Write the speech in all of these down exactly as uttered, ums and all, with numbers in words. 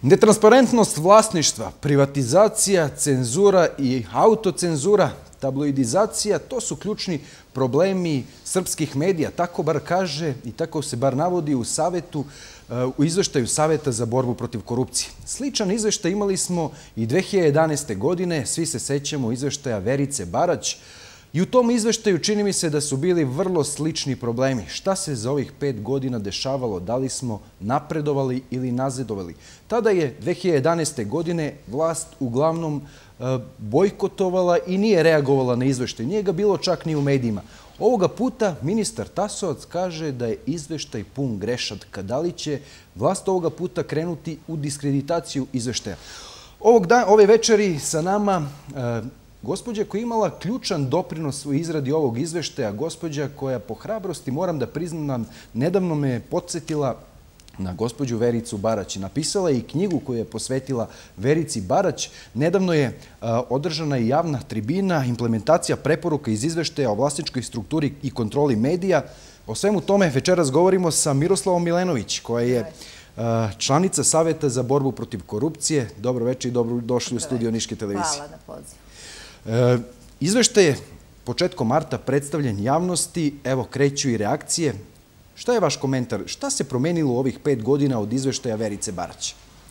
Netransparentnost vlasništva, privatizacija, cenzura i autocenzura, tabloidizacija, to su ključni problemi srpskih medija. Tako bar kaže i tako se bar navodi u savetu, u izveštaju Saveta za borbu protiv korupcije. Sličan izveštaj imali smo i dve hiljade jedanaeste. godine, svi se sećamo izveštaja Verice Barać. I u tom izveštaju čini mi se da su bili vrlo slični problemi. Šta se za ovih pet godina dešavalo? Da li smo napredovali ili nazadovali? Tada je dve hiljade jedanaeste. godine vlast uglavnom bojkotovala i nije reagovala na izveštaj. Nije ga bilo čak ni u medijima. Ovoga puta ministar Tasovac kaže da je izveštaj pun grešaka. Da li će vlast ovoga puta krenuti u diskreditaciju izveštaja? Ove večeri sa nama gospođa koja je imala ključan doprinos u izradi ovog izveštaja, gospođa koja po hrabrosti, moram da priznam, nedavno me podsjetila na gospođu Vericu Barać. Napisala je i knjigu koju je posvetila Verici Barać. Nedavno je održana i javna tribina, implementacija preporuka iz izveštaja o vlasničkoj strukturi i kontroli medija. O svemu tome večeras govorimo sa Miroslavom Milenović, koja je članica Saveta za borbu protiv korupcije. Dobro večer i dobro došli u studio Niške televizije. Hvala na pozivu. Izveštaj je početkom marta predstavljen javnosti. Evo, kreću i reakcije. Šta je vaš komentar? Šta se promenilo u ovih pet godina od izveštaja Verice Barać?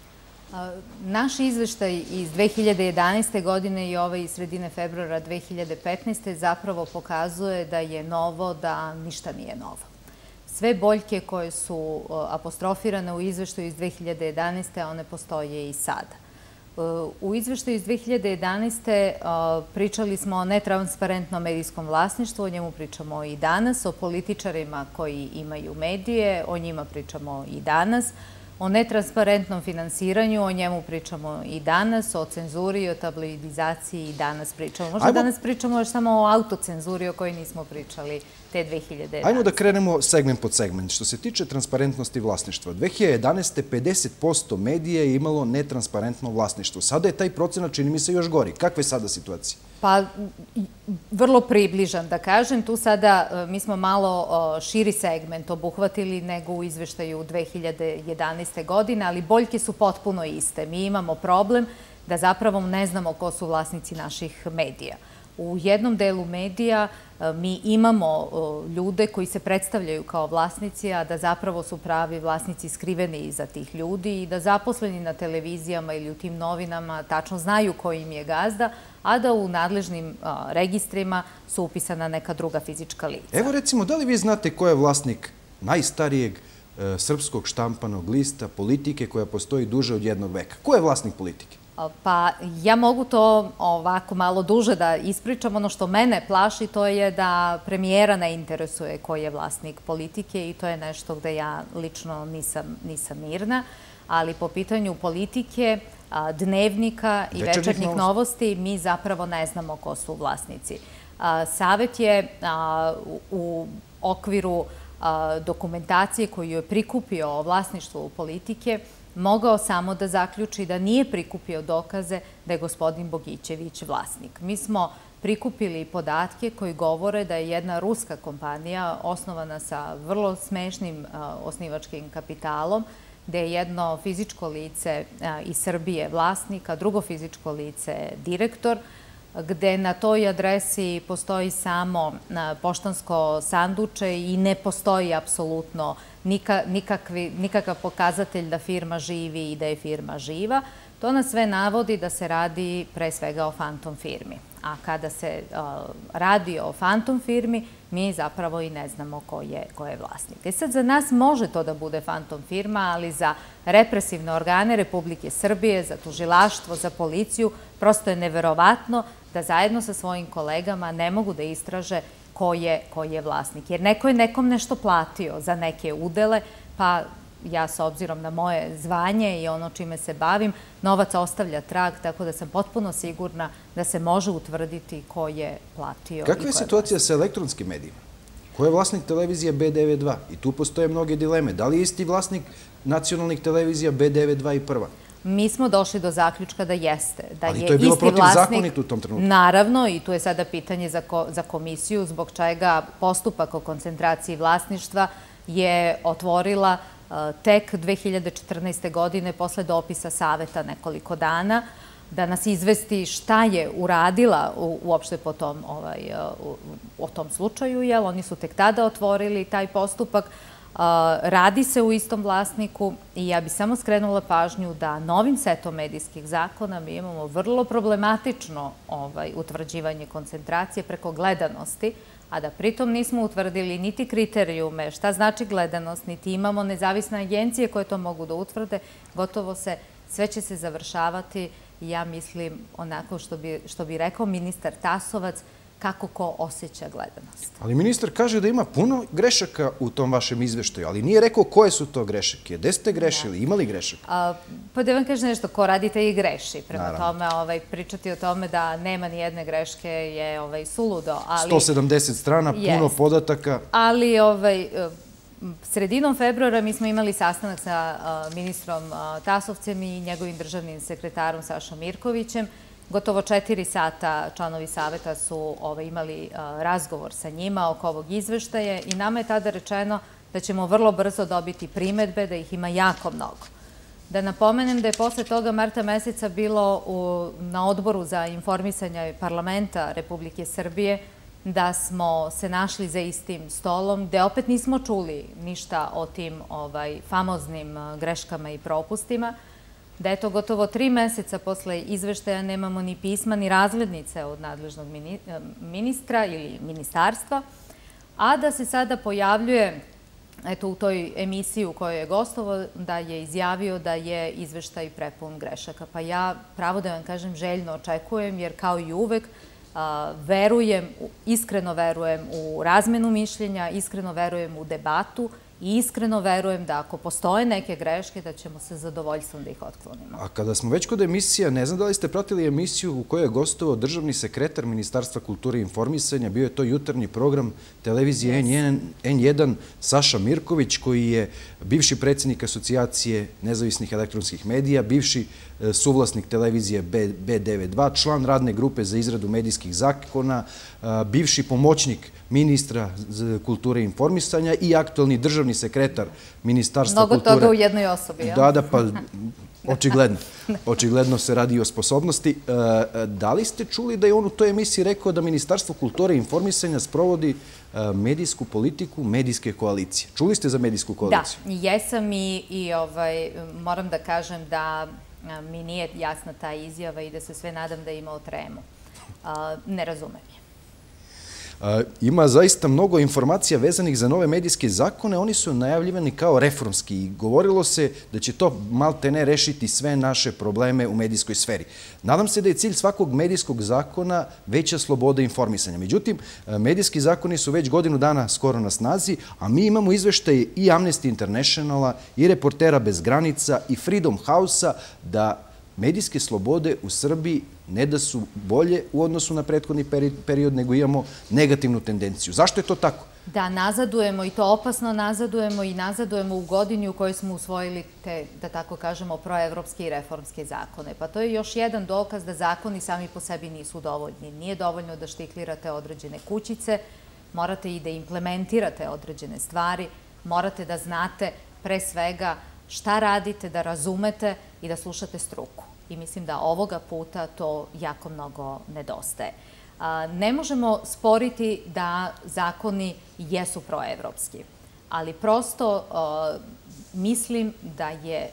Naš izveštaj iz dve hiljade jedanaeste. godine i ovaj iz sredine februara dve hiljade petnaeste. zapravo pokazuje da je novo, da ništa nije novo. Sve boljke koje su apostrofirane u izveštaju iz dve hiljade jedanaeste. one postoje i sada. U izveštaju iz dve hiljade jedanaeste. pričali smo o netransparentnom medijskom vlasništvu, o njemu pričamo i danas, o političarima koji imaju medije, o njima pričamo i danas, o netransparentnom finansiranju, o njemu pričamo i danas, o cenzuri i o tabloidizaciji i danas pričamo. Možda danas pričamo još samo o autocenzuri o kojoj nismo pričali te dve hiljade jedanaeste. Ajmo da krenemo segment pod segment. Što se tiče transparentnosti vlasništva, dve hiljade jedanaeste. pedeset posto medija je imalo netransparentno vlasništvo. Sada je taj procenat, čini mi se, još gori. Kakva je sada situacija? Pa, vrlo približan, da kažem. Tu sada mi smo malo širi segment obuhvatili nego u izveštaju dve hiljade jedanaeste. godine, ali boljke su potpuno iste. Mi imamo problem da zapravo ne znamo ko su vlasnici naših medija. U jednom delu medija mi imamo ljude koji se predstavljaju kao vlasnici, a da zapravo su pravi vlasnici skriveni iza tih ljudi i da zaposleni na televizijama ili u tim novinama tačno znaju ko im je gazda, a da u nadležnim registrima su upisana neka druga fizička lica. Evo recimo, da li vi znate ko je vlasnik najstarijeg srpskog štampanog lista Politike koja postoji duže od jednog veka? Ko je vlasnik Politike? Pa ja mogu to ovako malo duže da ispričam. Ono što mene plaši to je da premijera ne interesuje ko je vlasnik Politike i to je nešto gde ja lično nisam mirna. Ali po pitanju Politike, Dnevnika i Večernjih novosti mi zapravo ne znamo ko su vlasnici. Savet je u okviru dokumentacije koju je prikupio o vlasništvu Politike mogao samo da zaključi da nije prikupio dokaze da je gospodin Bogićević vlasnik. Mi smo prikupili podatke koji govore da je jedna ruska kompanija osnovana sa vrlo smešnim osnivačkim kapitalom, gde je jedno fizičko lice iz Srbije vlasnik, a drugo fizičko lice direktor, gde na toj adresi postoji samo poštansko sanduče i ne postoji apsolutno nikakav pokazatelj da firma živi i da je firma živa. To nas sve navodi da se radi pre svega o fantom firmi. A kada se radi o fantom firmi, mi zapravo i ne znamo ko je vlasnik. I sad za nas može to da bude fantom firma, ali za represivne organe Republike Srbije, za tužilaštvo, za policiju, prosto je neverovatno da zajedno sa svojim kolegama ne mogu da istraže ko je vlasnik. Jer neko je nekom nešto platio za neke udele, pa ja s obzirom na moje zvanje i ono čime se bavim, novac ostavlja trag, tako da sam potpuno sigurna da se može utvrditi ko je platio. Kakva je situacija sa elektronskim medijima? Ko je vlasnik televizije B devedeset dva? I tu postoje mnoge dileme. Da li je isti vlasnik nacionalnih televizija B devedeset dva i Prva? Mi smo došli do zaključka da jeste. Ali to je bilo protivzakonito u tom trenutku. Naravno, i tu je sada pitanje za komisiju zbog čega postupak o koncentraciji vlasništva je otvorila tek dve hiljade četrnaeste. godine, posle dopisa Saveta nekoliko dana, da nas izvesti šta je uradila uopšte po tom, ovaj, o tom slučaju, jer oni su tek tada otvorili taj postupak. Radi se u istom vlasniku i ja bih samo skrenula pažnju da novim setom medijskih zakona mi imamo vrlo problematično ovaj, utvrđivanje koncentracije preko gledanosti, a da pritom nismo utvrdili niti kriterijume šta znači gledanost, niti imamo nezavisne agencije koje to mogu da utvrde, gotovo se, sve će se završavati, ja mislim, onako što bi, što bi rekao ministar Tasovac, kako ko osjeća gledanost. Ali ministar kaže da ima puno grešaka u tom vašem izveštaju, ali nije rekao koje su to grešake. Gde ste grešili? Imali grešaka? Pa da vam kažem nešto, ko radite i greši. Prema tome, pričati o tome da nema ni jedne greške je suludo. sto sedamdeset strana, puno podataka. Ali sredinom februara mi smo imali sastanak sa ministrom Tasovcem i njegovim državnim sekretarom Sašom Mirkovićem. Gotovo četiri sata članovi saveta su imali razgovor sa njima oko ovog izveštaja i nama je tada rečeno da ćemo vrlo brzo dobiti primedbe, da ih ima jako mnogo. Da napomenem da je posle toga marta meseca bilo na odboru za informisanje parlamenta Republike Srbije da smo se našli za istim stolom, gde opet nismo čuli ništa o tim famoznim greškama i propustima, da eto gotovo tri meseca posle izveštaja nemamo ni pisma ni razglednice od nadležnog ministra ili ministarstva, a da se sada pojavljuje eto u toj emisiji u kojoj je gostovao da je izjavio da je izveštaj prepun grešaka. Pa ja, pravo da vam kažem, željno očekujem, jer kao i uvek verujem, iskreno verujem u razmenu mišljenja, iskreno verujem u debatu i iskreno verujem da ako postoje neke greške, da ćemo se zadovoljstvom da ih otklonimo. A kada smo već kod emisija, ne znam da li ste pratili emisiju u kojoj je gostovao državni sekretar Ministarstva kulture i informisanja, bio je to jutarnji program televizije en jedan, Saša Mirković, koji je bivši predsjednik Asocijacije nezavisnih elektronskih medija, bivši suvlasnik televizije be devedeset dva, član radne grupe za izradu medijskih zakona, bivši pomoćnik ministra kulture i informisanja i aktualni državni sekretar Ministarstva kulture. Mnogo toga u jednoj osobi, ja? Da, da, pa očigledno. Očigledno se radi o sposobnosti. Da li ste čuli da je on u toj emisiji rekao da Ministarstvo kulture i informisanja sprovodi medijsku politiku medijske koalicije? Čuli ste za medijsku koaliciju? Da, jesam i moram da kažem da mi nije jasna ta izjava i da se sve nadam da je imao tremu. Ne razumem je. Ima zaista mnogo informacija vezanih za nove medijske zakone. Oni su najavljivani kao reformski i govorilo se da će to maltene rešiti sve naše probleme u medijskoj sferi. Nadam se da je cilj svakog medijskog zakona veća sloboda informisanja. Međutim, medijski zakoni su već godinu dana skoro na snazi, a mi imamo izveštaje i Amnesty Internationala, i Reportera bez granica, i Freedom House-a da medijske slobode u Srbiji ne da su bolje u odnosu na prethodni period, nego imamo negativnu tendenciju. Zašto je to tako? Da, nazadujemo i to opasno nazadujemo i nazadujemo u godini u kojoj smo usvojili te, da tako kažemo, proevropske i reformske zakone. Pa to je još jedan dokaz da zakoni sami po sebi nisu dovoljni. Nije dovoljno da štiklirate određene kućice, morate i da implementirate određene stvari, morate da znate pre svega šta radite, da razumete i da slušate struku. I mislim da ovoga puta to jako mnogo nedostaje. Ne možemo sporiti da zakoni jesu proevropski, ali prosto mislim da je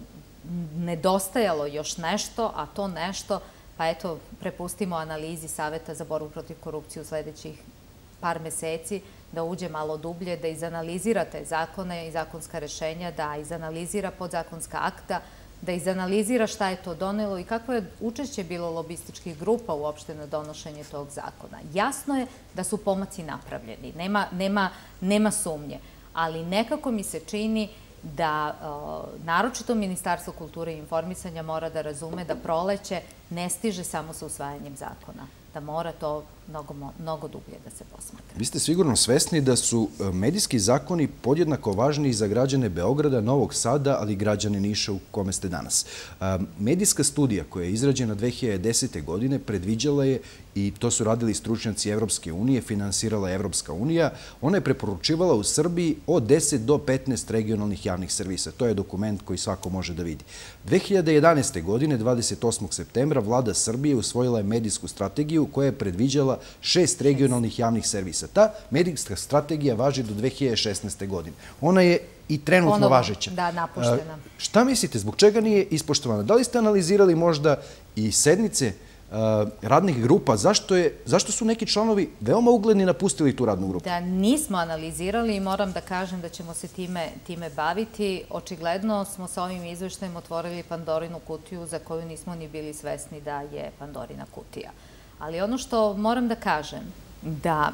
nedostajalo još nešto, a to nešto, pa eto, prepustimo analizi Saveta za borbu protiv korupcije u sledećih par meseci, da uđe malo dublje, da izanalizirate zakone i zakonska rešenja, da izanalizira podzakonska akta, da izanalizira šta je to donelo i kakvo je učešće bilo lobističkih grupa uopšte na donošenje tog zakona. Jasno je da su pomaci napravljeni, nema sumnje, ali nekako mi se čini da naročito Ministarstvo kulture i informisanja mora da razume da proleće ne stiže samo sa usvajanjem zakona, da mora to mnogo, mnogo dublje da se posmatra. Vi ste sigurno svesni da su medijski zakoni podjednako važni i za građane Beograda, Novog Sada, ali i građane Niša u kome ste danas. Medijska studija koja je izrađena dve hiljade desete. godine predviđala je, i to su radili stručnjaci Evropske unije, finansirala je Evropska unija, ona je preporučivala u Srbiji od deset do petnaest regionalnih javnih servisa. To je dokument koji svako može da vidi. dve hiljade jedanaeste. godine, dvadeset osmog septembra, vlada Srbije usvojila je medijsku strategiju koja je predviđala šest regionalnih javnih servisa. Ta medijska strategija važi do dve hiljade šesnaeste. godine. Ona je i trenutno važeća. Da, napuštena. Šta mislite, zbog čega nije ispoštovana? Da li ste analizirali možda i sednice radnih grupa? Zašto su neki članovi veoma ugledni napustili tu radnu grupu? Da nismo analizirali i moram da kažem da ćemo se time baviti. Očigledno smo sa ovim izveštajem otvorili Pandorinu kutiju za koju nismo ni bili svesni da je Pandorina kutija. Ali ono što moram da kažem, da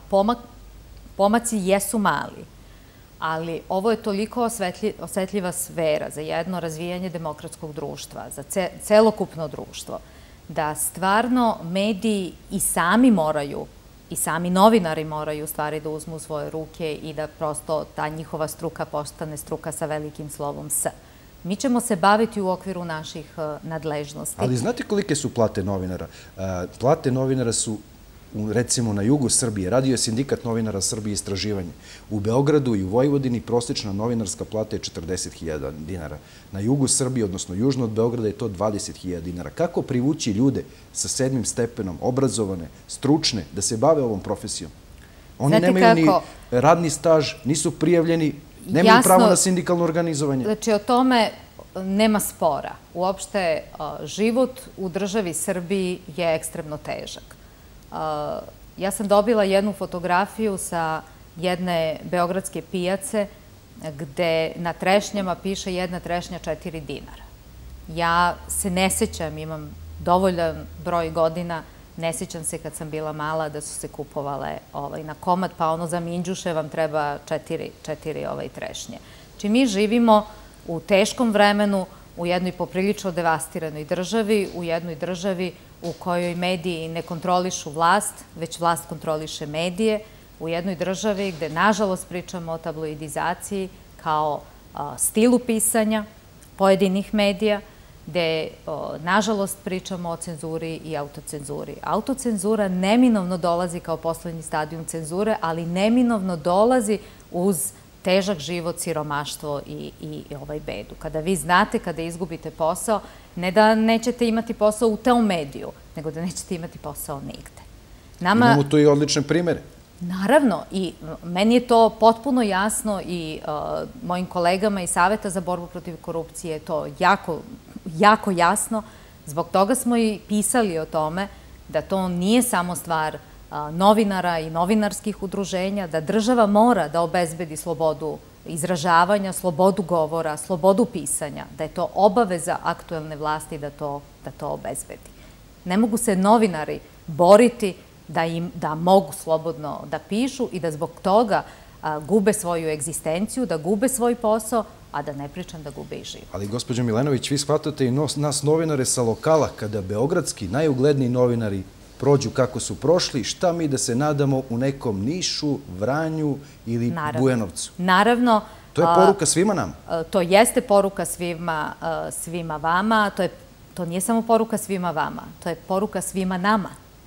pomaci jesu mali, ali ovo je toliko osetljiva sfera za jedno razvijanje demokratskog društva, za celokupno društvo, da stvarno mediji i sami moraju, i sami novinari moraju stvari da uzmu u svoje ruke i da prosto ta njihova struka postane struka sa velikim slovom S. Mi ćemo se baviti u okviru naših nadležnosti. Ali znate kolike su plate novinara? Plate novinara su, recimo, na jugu Srbije, radio je Sindikat novinara Srbije istraživanje. U Beogradu i u Vojvodini prosječna novinarska plata je četrdeset hiljada dinara. Na jugu Srbije, odnosno južno od Beograda, je to dvadeset hiljada dinara. Kako privući ljude sa sedmim stepenom, obrazovane, stručne, da se bave ovom profesijom? Oni nemaju ni radni staž, nisu prijavljeni, nemaju pravo na sindikalno organizovanje. Znači, o tome nema spora. Uopšte, život u državi Srbiji je ekstremno težak. Ja sam dobila jednu fotografiju sa jedne beogradske pijace gde na trešnjama piše jedna trešnja četiri dinara. Ja se ne sećam, imam dovoljan broj godina, ne sećam se kad sam bila mala da su se kupovale na komad, pa ono za minđuše vam treba četiri trešnje. Znači mi živimo u teškom vremenu, u jednoj poprilično devastiranoj državi, u jednoj državi u kojoj mediji ne kontrolišu vlast, već vlast kontroliše medije, u jednoj državi gde, nažalost, pričamo o tabloidizaciji kao stilu pisanja pojedinih medija, gde, nažalost, pričamo o cenzuri i autocenzuri. Autocenzura neminovno dolazi kao poslednji stadijum cenzure, ali neminovno dolazi uz težak život, siromaštvo i ovaj bedu. Kada vi znate, kada izgubite posao, ne da nećete imati posao u tom mediju, nego da nećete imati posao nigde. Imamo tu i odlične primere. Naravno, i meni je to potpuno jasno i mojim kolegama iz Saveta za borbu protiv korupcije je to jako, jako jasno. Zbog toga smo i pisali o tome da to nije samo stvar novinara i novinarskih udruženja, da država mora da obezbedi slobodu izražavanja, slobodu govora, slobodu pisanja, da je to obaveza aktuelne vlasti da to obezbedi. Ne mogu se novinari boriti da mogu slobodno da pišu i da zbog toga gube svoju egzistenciju, da gube svoj posao, a da ne pričam da gube i život. Ali, gospođo Milenović, vi shvatate i nas novinare sa lokala, kada beogradski najugledniji novinari prođu kako su prošli, šta mi da se nadamo u nekom Nišu, Vranju ili Bujanovcu? Naravno. To je poruka svima nam. To jeste poruka svima vama. To nije samo poruka svima vama. To je poruka svima nama.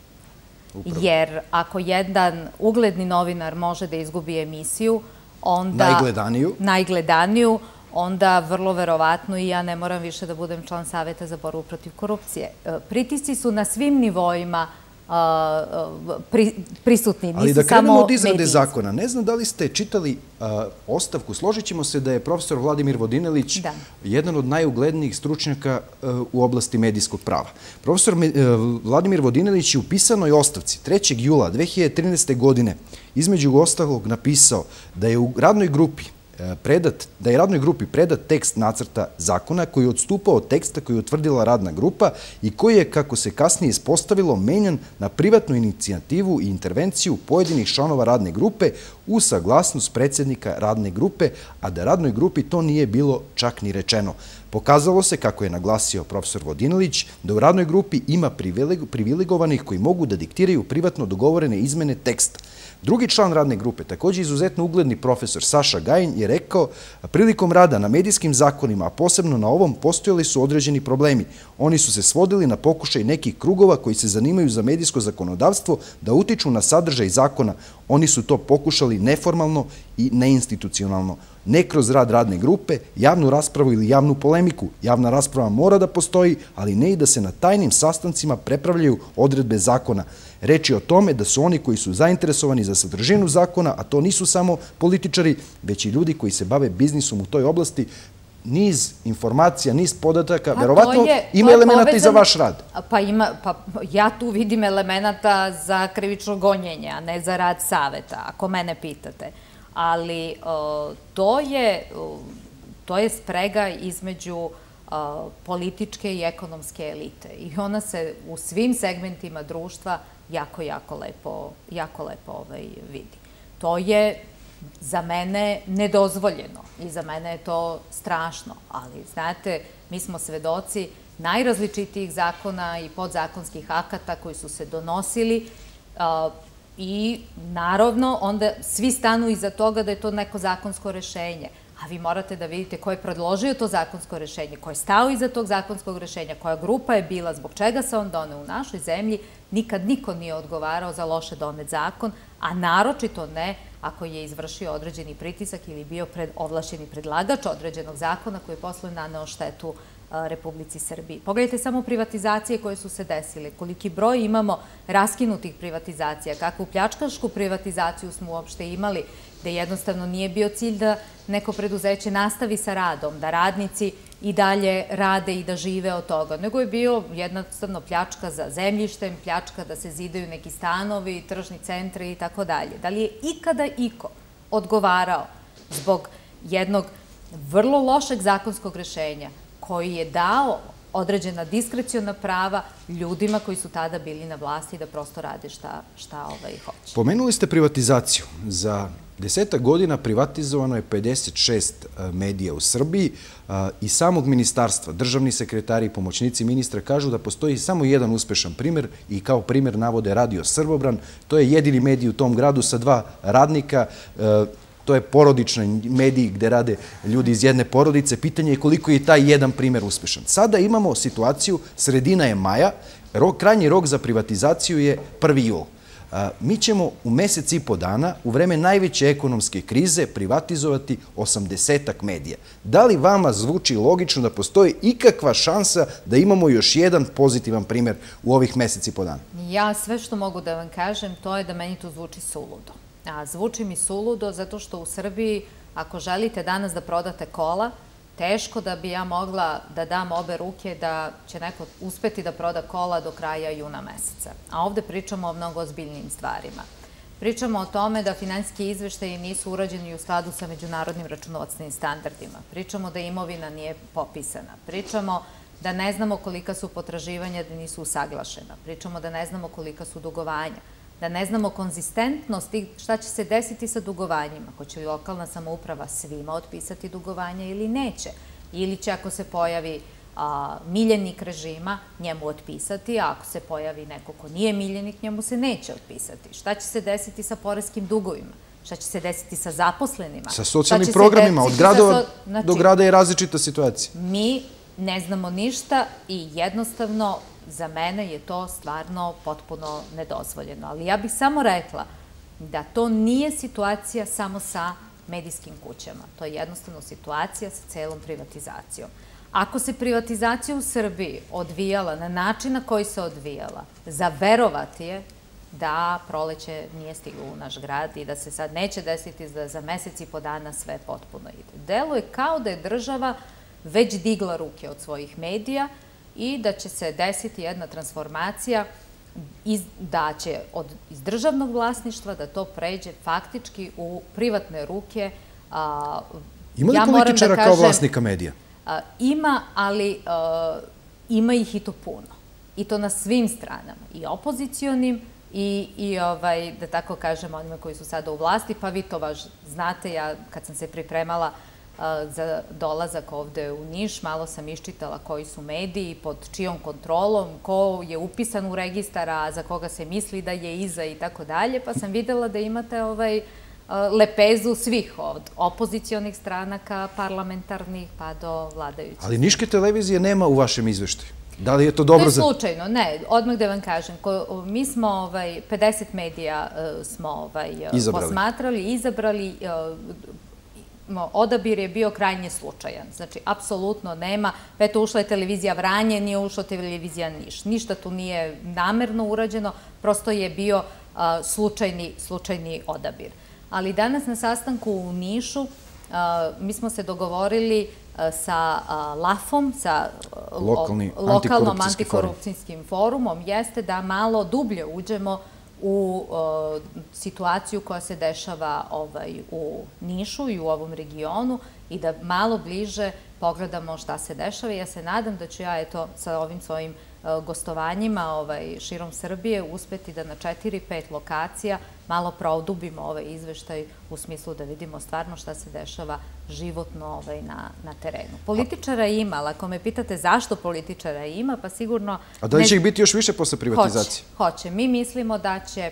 Jer ako jedan ugledni novinar može da izgubi emisiju, onda... Najgledaniju. Najgledaniju, onda vrlo verovatno i ja ne moram više da budem član Saveta za borbu protiv korupcije. Pritisci su na svim nivoima prisutni. Ali da krenemo od izrade zakona. Ne znam da li ste čitali ostavku. Složit ćemo se da je profesor Vladimir Vodinelić jedan od najuglednijih stručnjaka u oblasti medijskog prava. Profesor Vladimir Vodinelić je u pisanoj ostavci trećeg jula dve hiljade trinaeste. godine između ostalog napisao da je u radnoj grupi predat, da je radnoj grupi predat tekst nacrta zakona koji je odstupao od teksta koji je utvrdila radna grupa i koji je, kako se kasnije ispostavilo, menjan na privatnu inicijativu i intervenciju pojedinih članova radne grupe u saglasnost predsjednika radne grupe, a da radnoj grupi to nije bilo čak ni rečeno. Pokazalo se, kako je naglasio profesor Vodinelić, da u radnoj grupi ima privilegovanih koji mogu da diktiraju privatno dogovorene izmene teksta. Drugi član radne grupe, također izuzetno ugledni profesor Saša Gajin, je rekao: prilikom rada na medijskim zakonima, a posebno na ovom, postojali su određeni problemi. Oni su se svodili na pokušaj nekih krugova koji se zanimaju za medijsko zakonodavstvo da utiču na sadržaj zakona. Oni su to pokušali neformalno i neinstitucionalno. Ne kroz rad radne grupe, javnu raspravu ili javnu polemiku. Javna rasprava mora da postoji, ali ne i da se na tajnim sastancima prepravljaju odredbe zakona. Reč je o tome da su oni koji su zainteresovani za sadržinu zakona, a to nisu samo političari, već i ljudi koji se bave biznisom u toj oblasti, niz informacija, niz podataka, verovatno ima elemenata i za vaš rad. Pa ima, pa ja tu vidim elemenata za krivično gonjenje, a ne za rad saveta, ako mene pitate. Ali to je, to je sprega između političke i ekonomske elite. I ona se u svim segmentima društva jako, jako lepo, jako lepo vidi. To je za mene nedozvoljeno i za mene je to strašno. Ali, znate, mi smo svedoci najrazličitijih zakona i podzakonskih akata koji su se donosili i naravno onda svi stanu iza toga da je to neko zakonsko rešenje. A vi morate da vidite ko je predložio to zakonsko rešenje, ko je stao iza tog zakonskog rešenja, koja grupa je bila, zbog čega se on doneo. U našoj zemlji nikad niko nije odgovarao za loše donet zakon, a naročito ne ako je izvršio određeni pritisak ili bio ovlašćeni predlagač određenog zakona koji je posle naneo štetu Republici Srbiji. Pogledajte samo privatizacije koje su se desile, koliki broj imamo raskinutih privatizacija, kakvu pljačkašku privatizaciju smo uopšte imali, gde jednostavno nije bio cilj da neko preduzeće nastavi sa radom, da radnici i dalje rade i da žive od toga, nego je bio jednostavno pljačka za zemljištem, pljačka da se zidaju neki stanovi, tržni centri i tako dalje. Da li je ikada iko odgovarao zbog jednog vrlo lošeg zakonskog rešenja koji je dao određena diskreciona prava ljudima koji su tada bili na vlasti da prosto rade šta hoće. Pomenuli ste privatizaciju. Za desetak godina privatizovano je pedeset šest medija u Srbiji i samog ministarstva. Državni sekretari i pomoćnici ministra kažu da postoji samo jedan uspešan primer i kao primer navode Radio Srbobran. To je jedini medij u tom gradu sa dva radnika. To je porodični medij gde rade ljudi iz jedne porodice. Pitanje je koliko je taj jedan primer uspešan. Sada imamo situaciju, sredina je maja, krajnji rok za privatizaciju je prvi jul. Mi ćemo u mesec i po dana, u vreme najveće ekonomske krize, privatizovati osamdesetak medija. Da li vama zvuči logično da postoji ikakva šansa da imamo još jedan pozitivan primer u ovih mesec i po dana? Ja sve što mogu da vam kažem, to je da meni to zvuči suludo. A zvuči mi suludo zato što u Srbiji, ako želite danas da prodate kola, teško da bi ja mogla da dam obe ruke da će neko uspeti da proda kola do kraja juna meseca. A ovde pričamo o mnogo ozbiljnijim stvarima. Pričamo o tome da finansijski izveštaji nisu urađeni u skladu sa međunarodnim računovodstvenim standardima. Pričamo da imovina nije popisana. Pričamo da ne znamo kolika su potraživanja da nisu usaglašena. Pričamo da ne znamo kolika su dugovanja. Da ne znamo konzistentnost i šta će se desiti sa dugovanjima. Hoće li lokalna samouprava svima otpisati dugovanja ili neće? Ili će, ako se pojavi miljenik režima, njemu otpisati, a ako se pojavi neko ko nije miljenik, njemu se neće otpisati. Šta će se desiti sa poreskim dugovima? Šta će se desiti sa zaposlenima? Sa socijalnim programima, od gradova do grada je različita situacija. Mi ne znamo ništa i jednostavno za mene je to stvarno potpuno nedozvoljeno. Ali ja bih samo rekla da to nije situacija samo sa medijskim kućama. To je jednostavno situacija sa celom privatizacijom. Ako se privatizacija u Srbiji odvijala na način na koji se odvijala, za verovati je da proleće nije stiglo u naš grad i da se sad neće desiti da za mesec i po dana sve potpuno ide. Deluje kao da je država već digla ruke od svojih medija i da će se desiti jedna transformacija da će iz državnog vlasništva da to pređe faktički u privatne ruke. Ima li političara kao vlasnika medija? Ima, ali ima ih i to puno. I to na svim stranama. I opozicionim i, da tako kažem, onima koji su sada u vlasti. Pa vi to baš znate, ja kad sam se pripremala za dolazak ovde u Niš. Malo sam iščitala koji su mediji, pod čijom kontrolom, ko je upisan u registar, a za koga se misli da je iza i tako dalje. Pa sam videla da imate ovaj lepezu svih od opozicionih stranaka, parlamentarnih, pa do vladajućih. Ali Niške televizije nema u vašem izveštaju. Da li je to dobro za... Ne slučajno, ne. Odmah da vam kažem. Mi smo pedeset medija smo posmatrali, izabrali. Odabir je bio krajnje slučajan. Znači, apsolutno nema. Eto, ušla je televizija Vranje, nije ušla televizija Niš. Ništa tu nije namerno urađeno, prosto je bio slučajni odabir. Ali danas na sastanku u Nišu mi smo se dogovorili sa LAF-om, sa lokalnom antikorupcijskim forumom, jeste da malo dublje uđemo u situaciju koja se dešava u Nišu i u ovom regionu i da malo bliže pogledamo šta se dešava. Ja se nadam da ću ja eto sa ovim svojim gostovanjima širom Srbije uspeti da na četiri, pet lokacija malo produbimo ovaj izveštaj u smislu da vidimo stvarno šta se dešava životno na terenu. Političara ima, ali ako me pitate zašto političara ima, pa sigurno... A da li će ih biti još više posle privatizacije? Hoće. Mi mislimo da će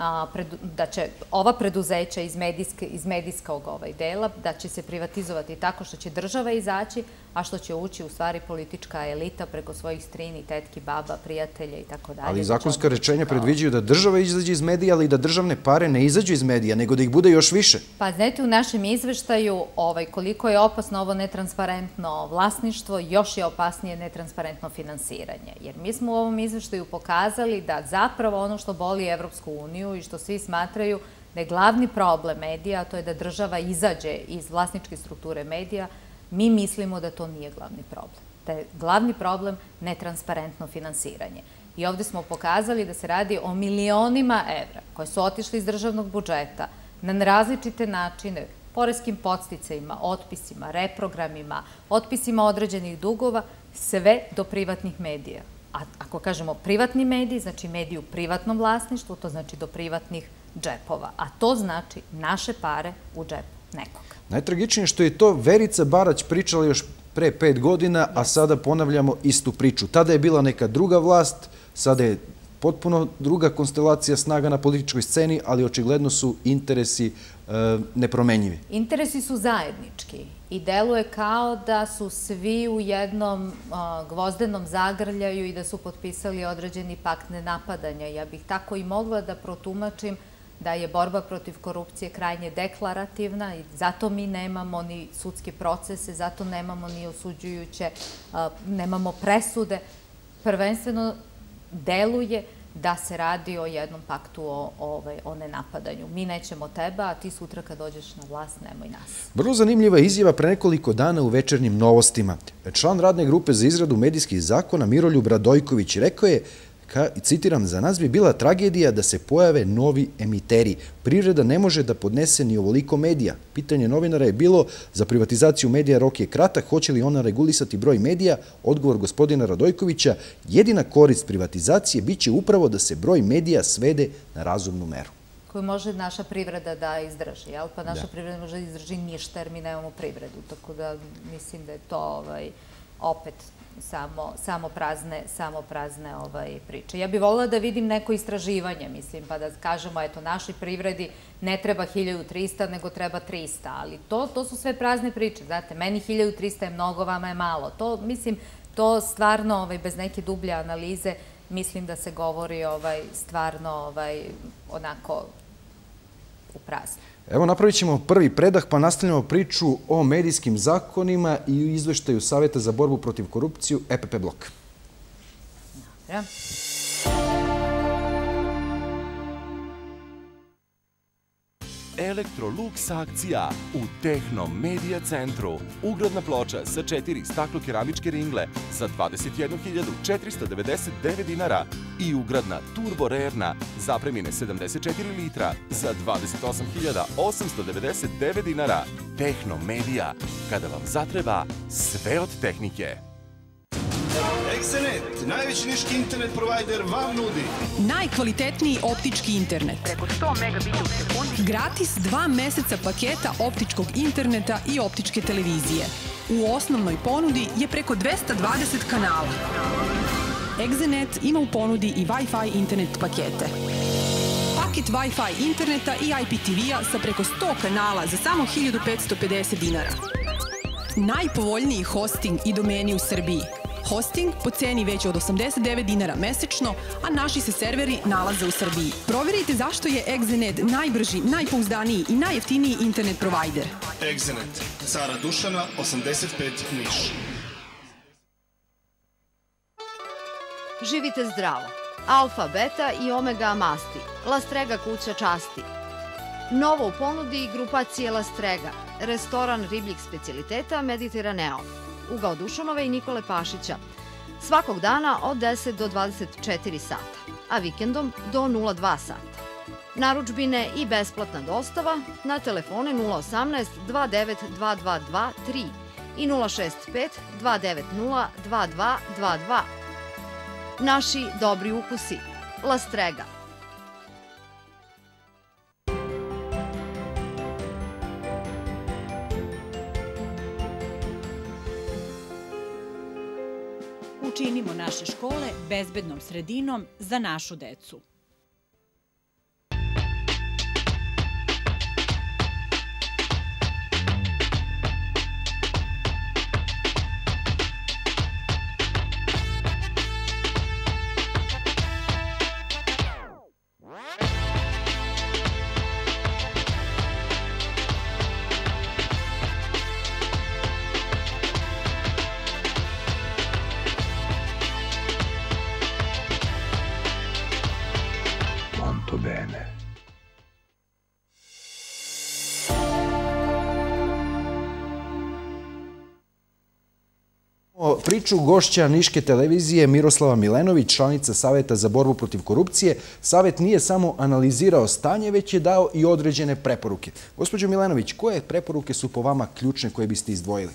da će ova preduzeća iz medijskog dela, da će se privatizovati tako što će država izaći, a što će ući u stvari politička elita preko svojih strini, tetki, baba, prijatelja i tako dalje. Ali zakonska rečenja predviđaju da država izađe iz medija, ali i da državne pare ne izađu iz medija, nego da ih bude još više. Pa znate, u našem izveštaju koliko je opasno ovo netransparentno vlasništvo, još je opasnije netransparentno finansiranje. Jer mi smo u ovom izveštaju pokazali da zapravo ono što boli Evropsku uniju i što svi smatraju da je glavni problem medija, a to je da država izađe iz vlasničke strukture medija, mi mislimo da to nije glavni problem. Da je glavni problem netransparentno finansiranje. I ovde smo pokazali da se radi o milionima evra koje su otišli iz državnog budžeta na različite načine, poreskim podsticajima, otpisima, reprogramima, otpisima određenih dugova, sve do privatnih medija. A ako kažemo privatni mediji, znači mediji u privatnom vlasništvu, to znači do privatnih džepova. A to znači naše pare u džepu nekoga. Najtragičnije što je to Verica Barać pričala još pre pet godina, a sada ponavljamo istu priču. Tada je bila neka druga vlast, sada je potpuno druga konstelacija snaga na političkoj sceni, ali očigledno su interesi nepromenjivi. Interesi su zajednički i deluje kao da su svi u jednom gvozdenom zagrljaju i da su potpisali određeni pakt nenapadanja. Ja bih tako i mogla da protumačim da je borba protiv korupcije krajnje deklarativna i zato mi nemamo ni sudske procese, zato nemamo ni osuđujuće, nemamo presude. Prvenstveno deluje da se radi o jednom paktu o nenapadanju. Mi nećemo teba, a ti sutra kad dođeš na vlast, nemoj nas. Vrlo zanimljiva izjava pre nekoliko dana u Večernjim novostima. Član radne grupe za izradu medijskih zakona Miroljub Radojković rekao je, citiram, za nas bi bila tragedija da se pojave novi emiteri. Privreda ne može da podnese ni ovoliko medija. Pitanje novinara je bilo, za privatizaciju medija rok je kratak, hoće li ona regulisati broj medija? Odgovor gospodina Radojkovića, jedina korist privatizacije biće upravo da se broj medija svede na razumnu meru. Koju može naša privreda da izdrži, jel? Pa naša privreda može da izdrži ništa jer mi nemamo privredu, tako da mislim da je to opet samo prazne priče. Ja bih voljela da vidim neko istraživanje, mislim, pa da kažemo, eto, našoj privredi ne treba hiljadu trista, nego treba trista, ali to su sve prazne priče, znate, meni hiljadu trista je mnogo, vama je malo. To, mislim, to stvarno, bez neke dublje analize, mislim da se govori stvarno onako u prazno. Evo, napravit ćemo prvi predah, pa nastavljamo priču o medijskim zakonima i u izveštaju Saveta za borbu protiv korupciju E P P blok. Dobro. Elektrolux akcija u Tehno Media centru. Ugradna ploča sa četiri staklo-keramičke ringle za dvadeset jednu hiljadu četiristo devedeset devet dinara i ugradna turbo rerna zapremine sedamdeset četiri litra za dvadeset osam hiljada osamsto devedeset devet dinara. Tehno Media, kada vam zatreba sve od tehnike. Exenet, najveći niški internet provajder, vam nudi najkvalitetniji optički internet. Preko sto megabita u sekundi. Gratis dva meseca paketa optičkog interneta i optičke televizije. U osnovnoj ponudi je preko dvesta dvadeset kanala. Exenet ima u ponudi i Wi-Fi internet pakete. Paket Wi-Fi interneta i I P T V-a sa preko sto kanala za samo hiljadu petsto pedeset dinara. Najpovoljniji hosting i domeni u Srbiji. Hosting po ceni veći od osamdeset devet dinara mesečno, a naši se serveri nalaze u Srbiji. Proverite zašto je Exenet najbrži, najpouzdaniji i najjeftiniji internet provajder. Exenet, Cara Dušana, osamdeset pet Niš. Živite zdravo. Alfa, beta i omega masti. Lastrega kuća časti. Novo u ponudi grupacije Lastrega. Restoran ribljih specijaliteta Mediteraneo. Ugao Dušanove i Nikole Pašića. Svakog dana od deset do dvadeset četiri sata, a vikendom do nula dva sata. Narudžbine i besplatna dostava na telefone nula osamnaest dva devet dva dva dva tri i nula šest pet dva devet nula dva dva dva dva. Naši dobri ukusi. Lastrega. Učinimo naše škole bezbednom sredinom za našu decu. Priču gošća Niške televizije Miroslava Milenović, članica Saveta za borbu protiv korupcije. Savet nije samo analizirao stanje, već je dao i određene preporuke. Gospođo Milenović, koje preporuke su po vama ključne koje biste izdvojili?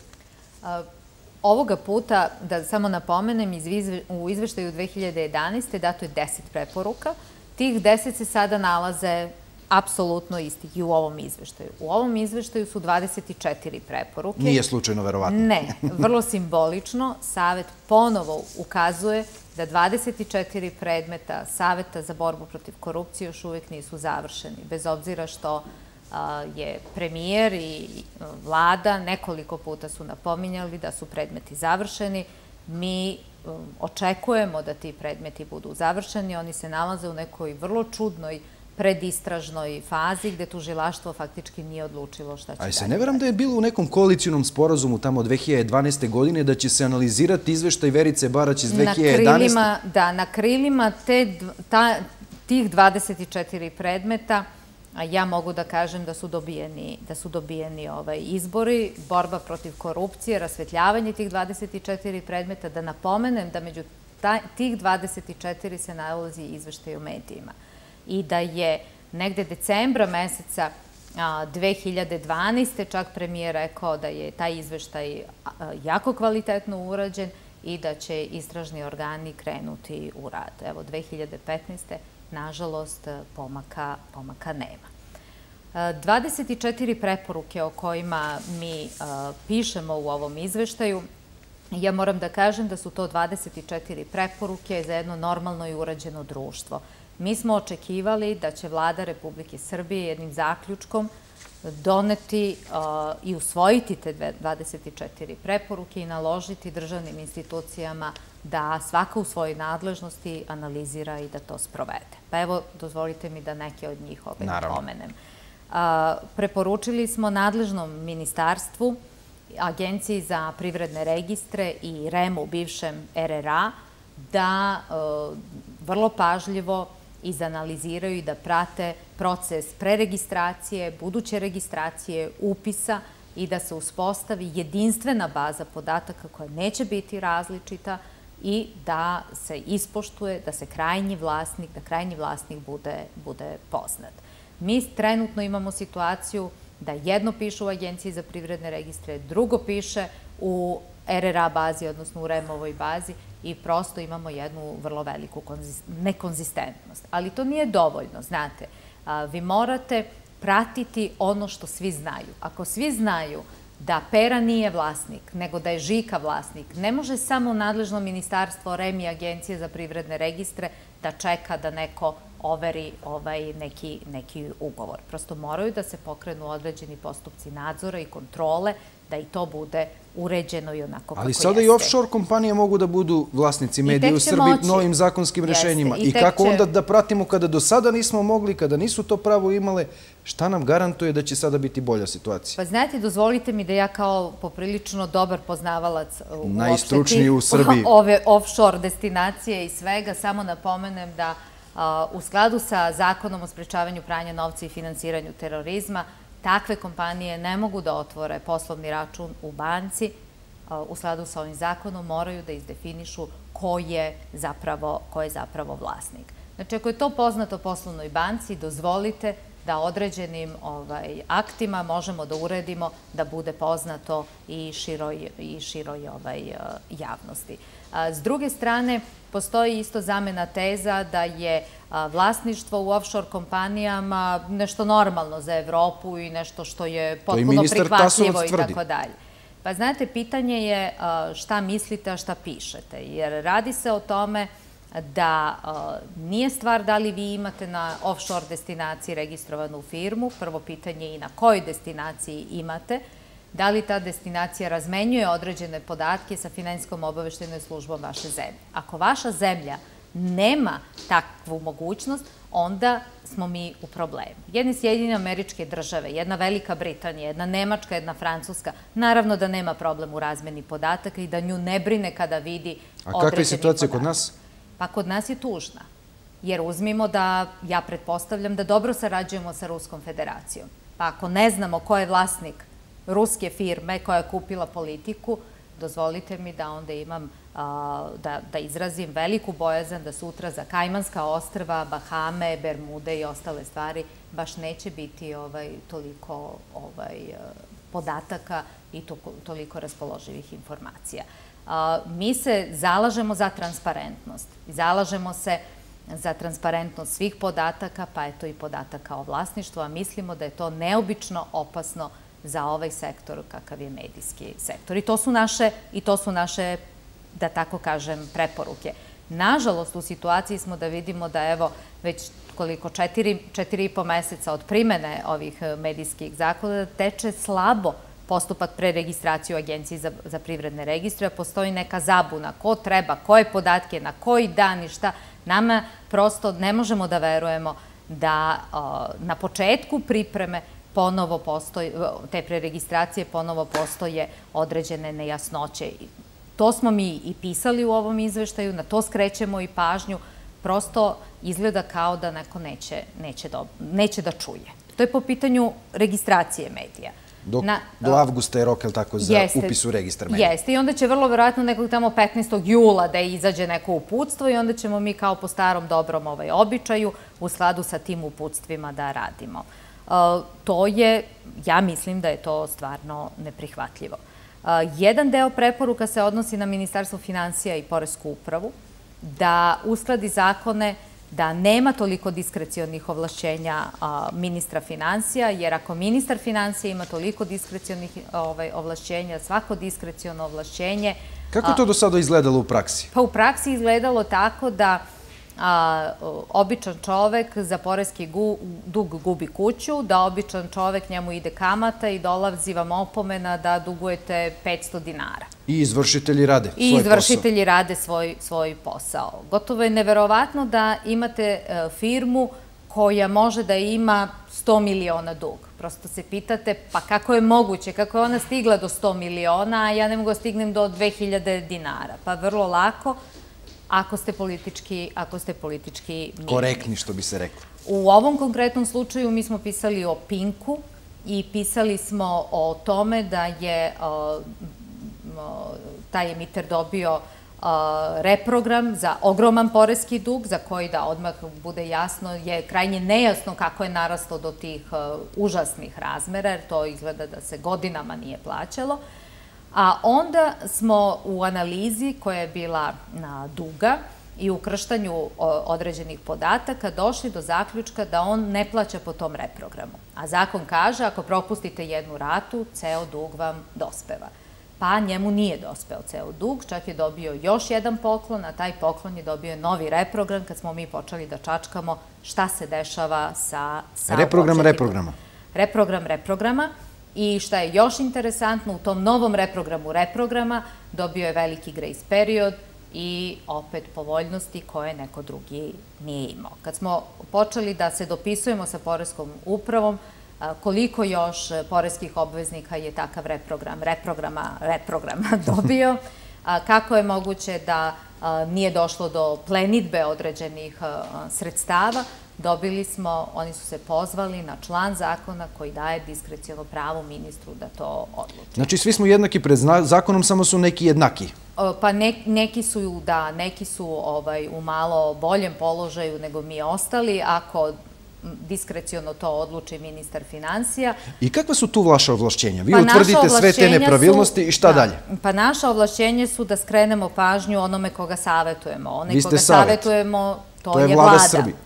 Ovoga puta, da samo napomenem, u izveštaju dve hiljade jedanaeste. dato je deset preporuka. Tih deset se sada nalaze apsolutno istih i u ovom izveštaju. U ovom izveštaju su dvadeset četiri preporuke. Nije slučajno, verovatno. Ne, vrlo simbolično. Savet ponovo ukazuje da dvadeset četiri predmeta Saveta za borbu protiv korupcije još uvijek nisu završeni. Bez obzira što je premijer i vlada nekoliko puta su napominjali da su predmeti završeni. Mi očekujemo da ti predmeti budu završeni. Oni se nalaze u nekoj vrlo čudnoj predistražnoj fazi gde tužilaštvo faktički nije odlučilo šta će dalje. A se ne veram da je bilo u nekom koalicijonom sporazumu tamo dve hiljade dvanaeste. godine da će se analizirati izveštaj Verice Barać iz dve hiljade jedanaeste. Da, na krilima tih dvadeset četiri predmeta ja mogu da kažem da su dobijeni, da su dobijeni izbori, borba protiv korupcije, rasvetljavanje tih dvadeset četiri predmeta. Da napomenem da među tih dvadeset četiri se nalazi izveštaj u medijima. I da je negde decembra meseca dve hiljade dvanaeste. čak premijer rekao da je taj izveštaj jako kvalitetno urađen i da će istražni organi krenuti u rad. Evo, dve hiljade petnaeste. nažalost, pomaka, pomaka nema. dvadeset četiri preporuke o kojima mi pišemo u ovom izveštaju, ja moram da kažem da su to dvadeset četiri preporuke za jedno normalno i urađeno društvo. Mi smo očekivali da će Vlada Republike Srbije jednim zaključkom doneti i usvojiti te dvadeset četiri preporuke i naložiti državnim institucijama da svaka u svojoj nadležnosti analizira i da to sprovede. Pa evo, dozvolite mi da neke od njih pomenem. Preporučili smo nadležnom ministarstvu, Agenciji za privredne registre i R E M-u, bivšem R R A, da vrlo pažljivo izanaliziraju i da prate proces preregistracije, buduće registracije, upisa i da se uspostavi jedinstvena baza podataka koja neće biti različita i da se ispoštuje, da se krajnji vlasnik, da krajnji vlasnik bude poznat. Mi trenutno imamo situaciju da jedno piše u Agenciji za privredne registre, drugo piše u R R A bazi, odnosno u R E M-ovoj bazi i prosto imamo jednu vrlo veliku nekonzistentnost. Ali to nije dovoljno, znate. Vi morate pratiti ono što svi znaju. Ako svi znaju da Pera nije vlasnik, nego da je Žika vlasnik, ne može samo nadležno ministarstvo, R E M i Agencije za privredne registre da čeka da neko overi ovaj neki, neki ugovor. Prosto moraju da se pokrenu određeni postupci nadzora i kontrole, da i to bude uređeno i onako kako jeste. Ali sada i offshore kompanije mogu da budu vlasnici medija u Srbiji novim zakonskim rešenjima. I kako onda da pratimo kada do sada nismo mogli, kada nisu to pravo imale, šta nam garantuje da će sada biti bolja situacija? Pa znate, dozvolite mi da ja kao poprilično dobar poznavalac najstručniji u Srbiji ove offshore destinacije i svega, samo napomenem da u skladu sa Zakonom o sprečavanju pranja novca i finansiranju terorizma takve kompanije ne mogu da otvore poslovni račun u banci. U skladu sa ovim zakonom moraju da izdefinišu ko je zapravo, ko je zapravo vlasnik. Znači, ako je to poznato poslovnoj banci, dozvolite da određenim ovaj, aktima možemo da uredimo da bude poznato i široj, i široj ovaj, javnosti. S druge strane, postoji isto zamena teza da je vlasništvo u offshore kompanijama nešto normalno za Evropu i nešto što je potpuno prihvatljivo i tako dalje. Pa znate, pitanje je šta mislite, a šta pišete, jer radi se o tome da nije stvar da li vi imate na offshore destinaciji registrovanu firmu, prvo pitanje je i na kojoj destinaciji imate, da li ta destinacija razmenjuje određene podatke sa finansijskom obaveštajnom službom vaše zemlje. Ako vaša zemlja nema takvu mogućnost, onda smo mi u problemu. Jedne Sjedinjene Američke Države, jedna Velika Britanija, jedna Nemačka, jedna Francuska, naravno da nema problem u razmeni podataka i da nju ne brine kada vidi određeni podatak. A kakva je situacija kod nas? Pa kod nas je tužna. Jer uzmimo da, ja pretpostavljam da dobro sarađujemo sa Ruskom federacijom. Pa ako ne znamo ko je vlasnik ruske firme koja je kupila Politiku, dozvolite mi da onda imam, da, da izrazim veliku bojazan da sutra za Kajmanska ostrva, Bahame, Bermude i ostale stvari baš neće biti ovaj, toliko ovaj, podataka i to, toliko raspoloživih informacija. Mi se zalažemo za transparentnost. Zalažemo se za transparentnost svih podataka, pa eto i podataka o vlasništvu, a mislimo da je to neobično opasno za ovaj sektor kakav je medijski sektor. I to su naše, i to su naše, da tako kažem, preporuke. Nažalost, u situaciji smo da vidimo da evo već koliko četiri, četiri i po meseca od primene ovih medijskih zakona teče slabo postupak pre registracije u Agenciji za, za privredne registre, postoji neka zabuna ko treba, koje podatke, na koji dan i šta. Nama prosto ne možemo da verujemo da o, na početku pripreme ponovo postoji, te preregistracije ponovo postoje određene nejasnoće. To smo mi i pisali u ovom izveštaju, na to skrećemo i pažnju, prosto izgleda kao da neko neće, neće, da, neće da čuje. To je po pitanju registracije medija. Dok, na, do avgusta je rok, je li tako, za jeste, upis u registar medija? Jeste, i onda će vrlo verovatno nekog tamo petnaestog jula da izađe neko uputstvo i onda ćemo mi kao po starom dobrom ovaj običaju u skladu sa tim uputstvima da radimo. Uh, to je, ja mislim da je to stvarno neprihvatljivo. Uh, jedan deo preporuka se odnosi na Ministarstvo finansija i Poresku upravu, da uskladi zakone, da nema toliko diskrecionih ovlašćenja a, ministra finansija, jer ako ministar finansija ima toliko diskrecionih ovaj, ovlašćenja, svako diskreciono ovlašćenje... Kako je to do sada izgledalo u praksi? Pa u praksi izgledalo tako da a, običan čovek za poreski gu, dug gubi kuću, da običan čovek njemu ide kamata i dolazi vam opomena da dugujete petsto dinara. I izvršitelji rade svoj posao. I izvršitelji rade svoj, svoj posao. Gotovo je neverovatno da imate e, firmu koja može da ima sto miliona dug. Prosto se pitate, pa kako je moguće, kako je ona stigla do sto miliona, a ja ne mogu da stignem do dve hiljade dinara. Pa vrlo lako, ako ste politički, ako ste politički mirni. Korektni, što bi se reklo. U ovom konkretnom slučaju mi smo pisali o Pinku i pisali smo o tome da je o, taj emiter dobio reprogram za ogroman poreski dug, za koji, da odmah bude jasno, je krajnje nejasno kako je narastao do tih užasnih razmera, jer to izgleda da se godinama nije plaćalo. A onda smo u analizi koja je bila duga i u krštanju određenih podataka došli do zaključka da on ne plaća po tom reprogramu. A zakon kaže, ako propustite jednu ratu, ceo dug vam dospeva. Pa njemu nije dospeo ceo dug, čak je dobio još jedan poklon, a taj poklon je dobio novi reprogram kad smo mi počeli da čačkamo šta se dešava sa... Reprogram reprograma. Reprogram reprograma. I šta je još interesantno, u tom novom reprogramu reprograma dobio je veliki grace period i opet povoljnosti koje neko drugi nije imao. Kad smo počeli da se dopisujemo sa Poreskom upravom, koliko još poreskih obveznika je takav reprogram, reprograma, reprograma dobio, kako je moguće da nije došlo do plenidbe određenih sredstava, dobili smo, oni su se pozvali na član zakona koji daje diskrecijalno pravo ministru da to odluči. Znači, svi smo jednaki pred zakonom, samo su neki jednaki? Pa neki su, da, neki su u malo boljem položaju nego mi ostali, ako diskrecijalno to odluči ministar finansija. I kakva su tu vaša ovlašćenja? Vi utvrdite sve te nepravilnosti i šta dalje? Pa naša ovlašćenje su da skrenemo pažnju onome koga savjetujemo. Onaj koga savjetujemo, to je vlada.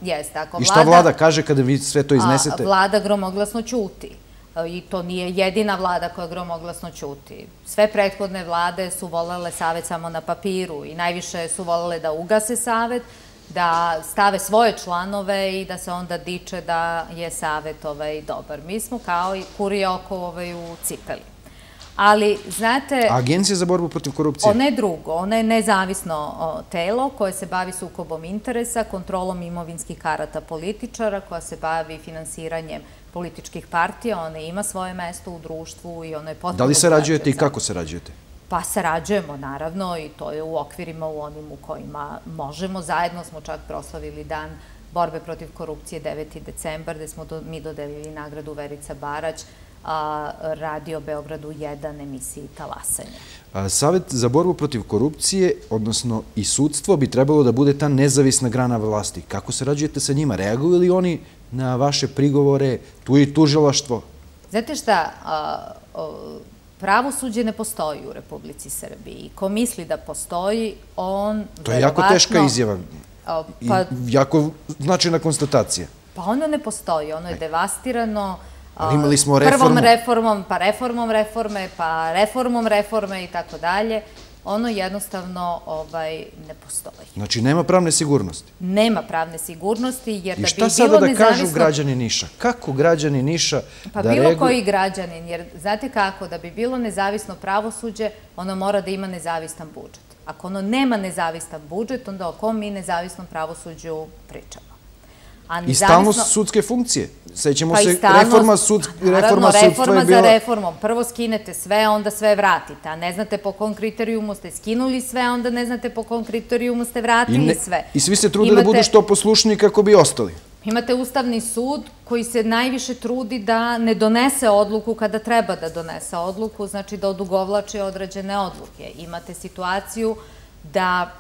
I šta vlada kaže kada vi sve to iznesete? Vlada gromoglasno ćuti. I to nije jedina vlada koja gromoglasno ćuti. Sve prethodne vlade su volele savjet samo na papiru i najviše su volele da ugase savjet, da stave svoje članove i da se onda diče da je savjet dobar. Mi smo kao i kurije oko u cipeli. Ali, znate... Agencija za borbu protiv korupcije? Ona je drugo. Ona je nezavisno telo koje se bavi sukobom interesa, kontrolom imovinskih karata političara, koja se bavi finansiranjem političkih partija. Ona ima svoje mesto u društvu i ona je potpuno... Da li sarađujete i kako sarađujete? Pa sarađujemo, naravno, i to je u okvirima u onim u kojima možemo. Zajedno smo čak proslavili dan borbe protiv korupcije deveti decembar, gde smo mi dodelili nagradu Verica Barać, Radio Beogradu jedan emisiji Talasanja. Savet za borbu protiv korupcije, odnosno i sudstvo, bi trebalo da bude ta nezavisna grana vlasti. Kako sarađujete sa njima? Reaguju li oni na vaše prigovore, tu i tužilaštvo? Znate šta, pravosuđe ne postoji u Republici Srbiji. Ko misli da postoji, on... To je jako teška izjava i jako značajna konstatacija. Pa ono ne postoji, ono je devastirano prvom reformom, pa reformom reforme, pa reformom reforme i tako dalje. Ono jednostavno ne postoji. Znači, nema pravne sigurnosti? Nema pravne sigurnosti, jer da bi bilo nezavisno... I šta sada da kažu građani Niša? Kako građani Niša da reaguju? Pa bilo koji građanin, jer znate kako, da bi bilo nezavisno pravosuđe, ono mora da ima nezavistan budžet. Ako ono nema nezavistan budžet, onda o kom mi nezavisnom pravosuđu pričamo. I stalnost sudske funkcije. Sećamo se reforma sudstva. Naravno, reforma za reformom. Prvo skinete sve, onda sve vratite. A ne znate po kom kriterijumu ste skinuli sve, onda ne znate po kom kriterijumu ste vratili sve. I svi se trude da budu što poslušniji kako bi ostali. Imate Ustavni sud koji se najviše trudi da ne donese odluku kada treba da donese odluku, znači da odugovlači određene odluke. Imate situaciju da...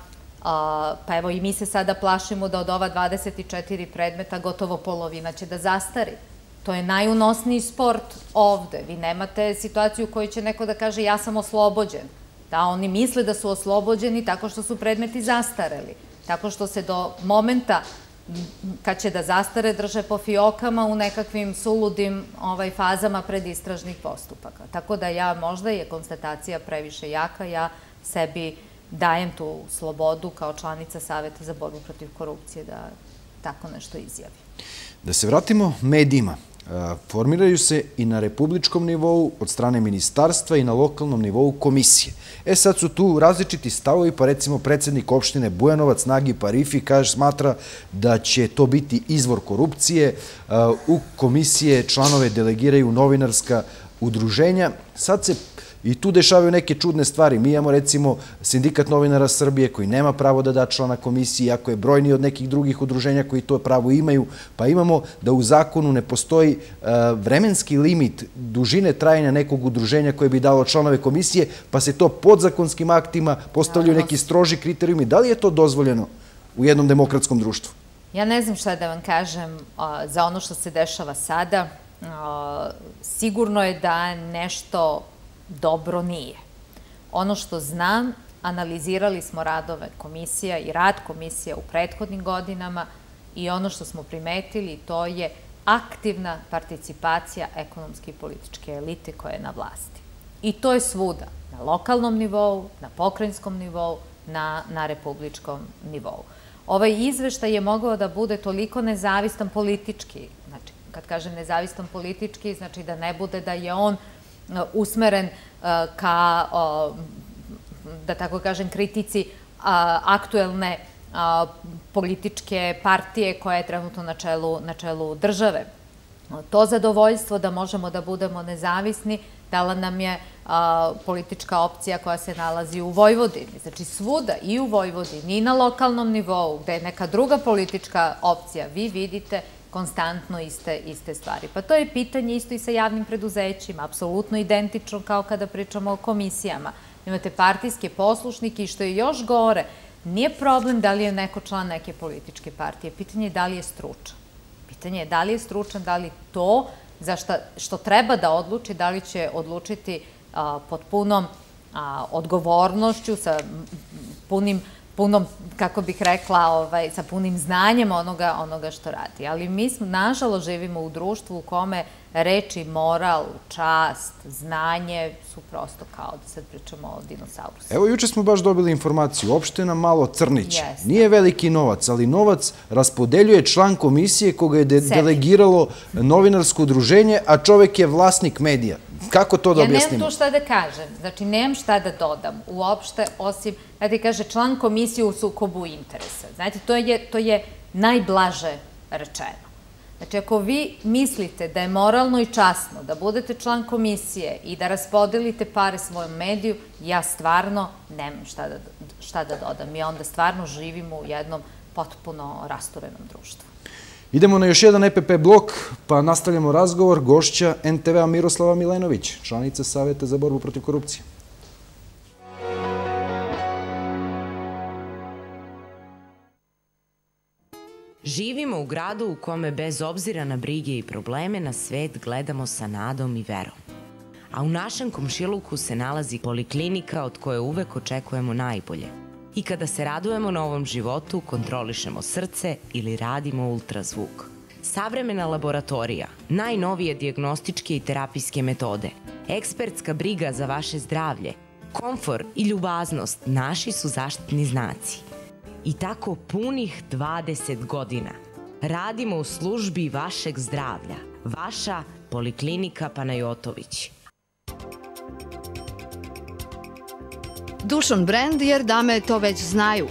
Pa evo i mi se sada plašimo da od ova dvadeset četiri predmeta gotovo polovina će da zastari. To je najunosniji sport ovde. Vi nemate situaciju u kojoj će neko da kaže ja sam oslobođen. Da, oni misle da su oslobođeni tako što su predmeti zastareli. Tako što se do momenta kad će da zastare drže po fiokama u nekakvim suludim fazama predistražnih postupaka. Tako da ja, možda je konstatacija previše jaka, ja sebi dajem tu slobodu kao članica Saveta za borbu protiv korupcije da tako nešto izjavi. Da se vratimo medijima. Formiraju se i na republičkom nivou od strane ministarstva i na lokalnom nivou komisije. E sad su tu različiti stavovi, pa recimo predsjednik opštine Bujanovac, Nagi Parifi, kaže, smatra da će to biti izvor korupcije. U komisije članove delegiraju novinarska udruženja. Sad se i tu dešavaju neke čudne stvari. Mi imamo recimo Sindikat novinara Srbije koji nema pravo da da člana komisije, iako je brojni od nekih drugih udruženja koji to pravo imaju, pa imamo da u zakonu ne postoji vremenski limit dužine trajanja nekog udruženja koje bi dalo članove komisije, pa se to podzakonskim aktima postavljaju neki stroži kriterijumi. Da li je to dozvoljeno u jednom demokratskom društvu? Ja ne znam šta da vam kažem za ono što se dešava sada. Sigurno je da nešto dobro nije. Ono što znam, analizirali smo radove komisija i rad komisija u prethodnim godinama i ono što smo primetili to je aktivna participacija ekonomske i političke elite koja je na vlasti. I to je svuda, na lokalnom nivou, na pokrajinskom nivou, na, na republičkom nivou. Ovaj izveštaj je mogao da bude toliko nezavistan politički, znači kad kažem nezavistan politički, znači da ne bude da je on usmeren ka, da tako kažem, kritici aktuelne političke partije koja je trenutno na čelu, na čelu države. To zadovoljstvo da možemo da budemo nezavisni dala nam je a, politička opcija koja se nalazi u Vojvodini. Znači svuda, i u Vojvodini, i na lokalnom nivou, gde je neka druga politička opcija, vi vidite konstantno iste, iste stvari. Pa to je pitanje isto i sa javnim preduzećima, apsolutno identično kao kada pričamo o komisijama. Imate partijske poslušnike i što je još gore, nije problem da li je neko član neke političke partije, pitanje je da li je stručan. Pitanje je da li je stručan, da li to za šta, što treba da odluči, da li će odlučiti a, pod punom a, odgovornošću, sa punim, punom, kako bih rekla, ovaj, sa punim znanjem onoga, onoga što radi. Ali mi smo, nažalost, živimo u društvu u kome reči moral, čast, znanje su prosto kao da sad pričamo o dinosaurusu. Evo, juče smo baš dobili informaciju. Opština Malo Crnić. Jeste. Nije veliki novac, ali novac raspodeljuje član komisije koga je de delegiralo novinarsko udruženje, a čovek je vlasnik medija. Kako to da objasnimo? Ja nemam tu šta da kažem. Znači, nemam šta da dodam. Uopšte, osim, da ti kaže, član komisije u sukobu interesa. Znate, to je, to je najblaže rečeno. Znači, ako vi mislite da je moralno i časno da budete član komisije i da raspodelite pare svojom mediju, ja stvarno nemam šta da, šta da dodam. Mi onda stvarno živimo u jednom potpuno rasturenom društvu. Idemo na još jedan E P P blok, pa nastavljamo razgovor. Gošća N T V-a Miroslava Milenović, članica Saveta za borbu protiv korupcije. Živimo u gradu u kome bez obzira na brige i probleme na svet gledamo sa nadom i verom. A u našem komšiluku se nalazi poliklinika od koje uvek očekujemo najbolje. I kada se radujemo novom životu, kontrolišemo srce ili radimo ultrazvuk. Savremena laboratorija, najnovije dijagnostičke i terapijske metode, ekspertska briga za vaše zdravlje, komfor i ljubaznost naši su zaštitni znaci. I tako punih dvadeset godina radimo u službi vašeg zdravlja. Vaša Poliklinika Panajotović. Dušan brend, jer dame to već znaju.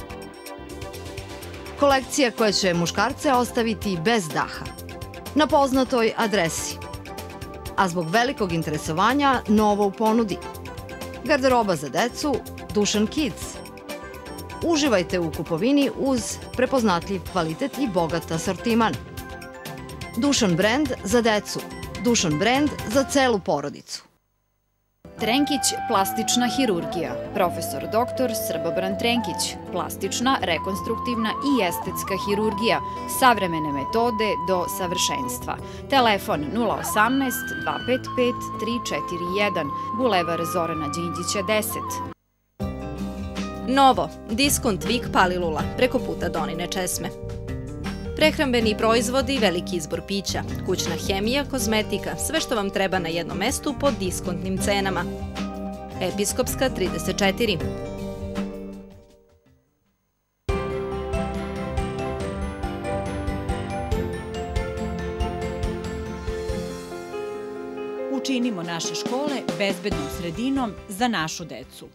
Kolekcija koja će muškarce ostaviti bez daha. Na poznatoj adresi. A zbog velikog interesovanja novo u ponudi. Garderoba za decu Dušan Kids. Uživajte u kupovini uz prepoznatljiv kvalitet i bogat asortiman. Dušan brend za decu. Dušan brend za celu porodicu. Trenkić plastična hirurgija. Profesor doktor Srbobran Trenkić. Plastična, rekonstruktivna i estetska hirurgija. Savremene metode do savršenstva. Telefon nula osamnaest dva pet pet tri četiri jedan. Bulevar Zorana Đinđića deset. Novo, diskont Vik Palilula, preko puta Donine česme. Prehrambeni proizvodi, veliki izbor pića, kućna hemija, kozmetika, sve što vam treba na jednom mestu po diskontnim cenama. Episkopska trideset četiri. Učinimo naše škole bezbednom sredinom za našu decu.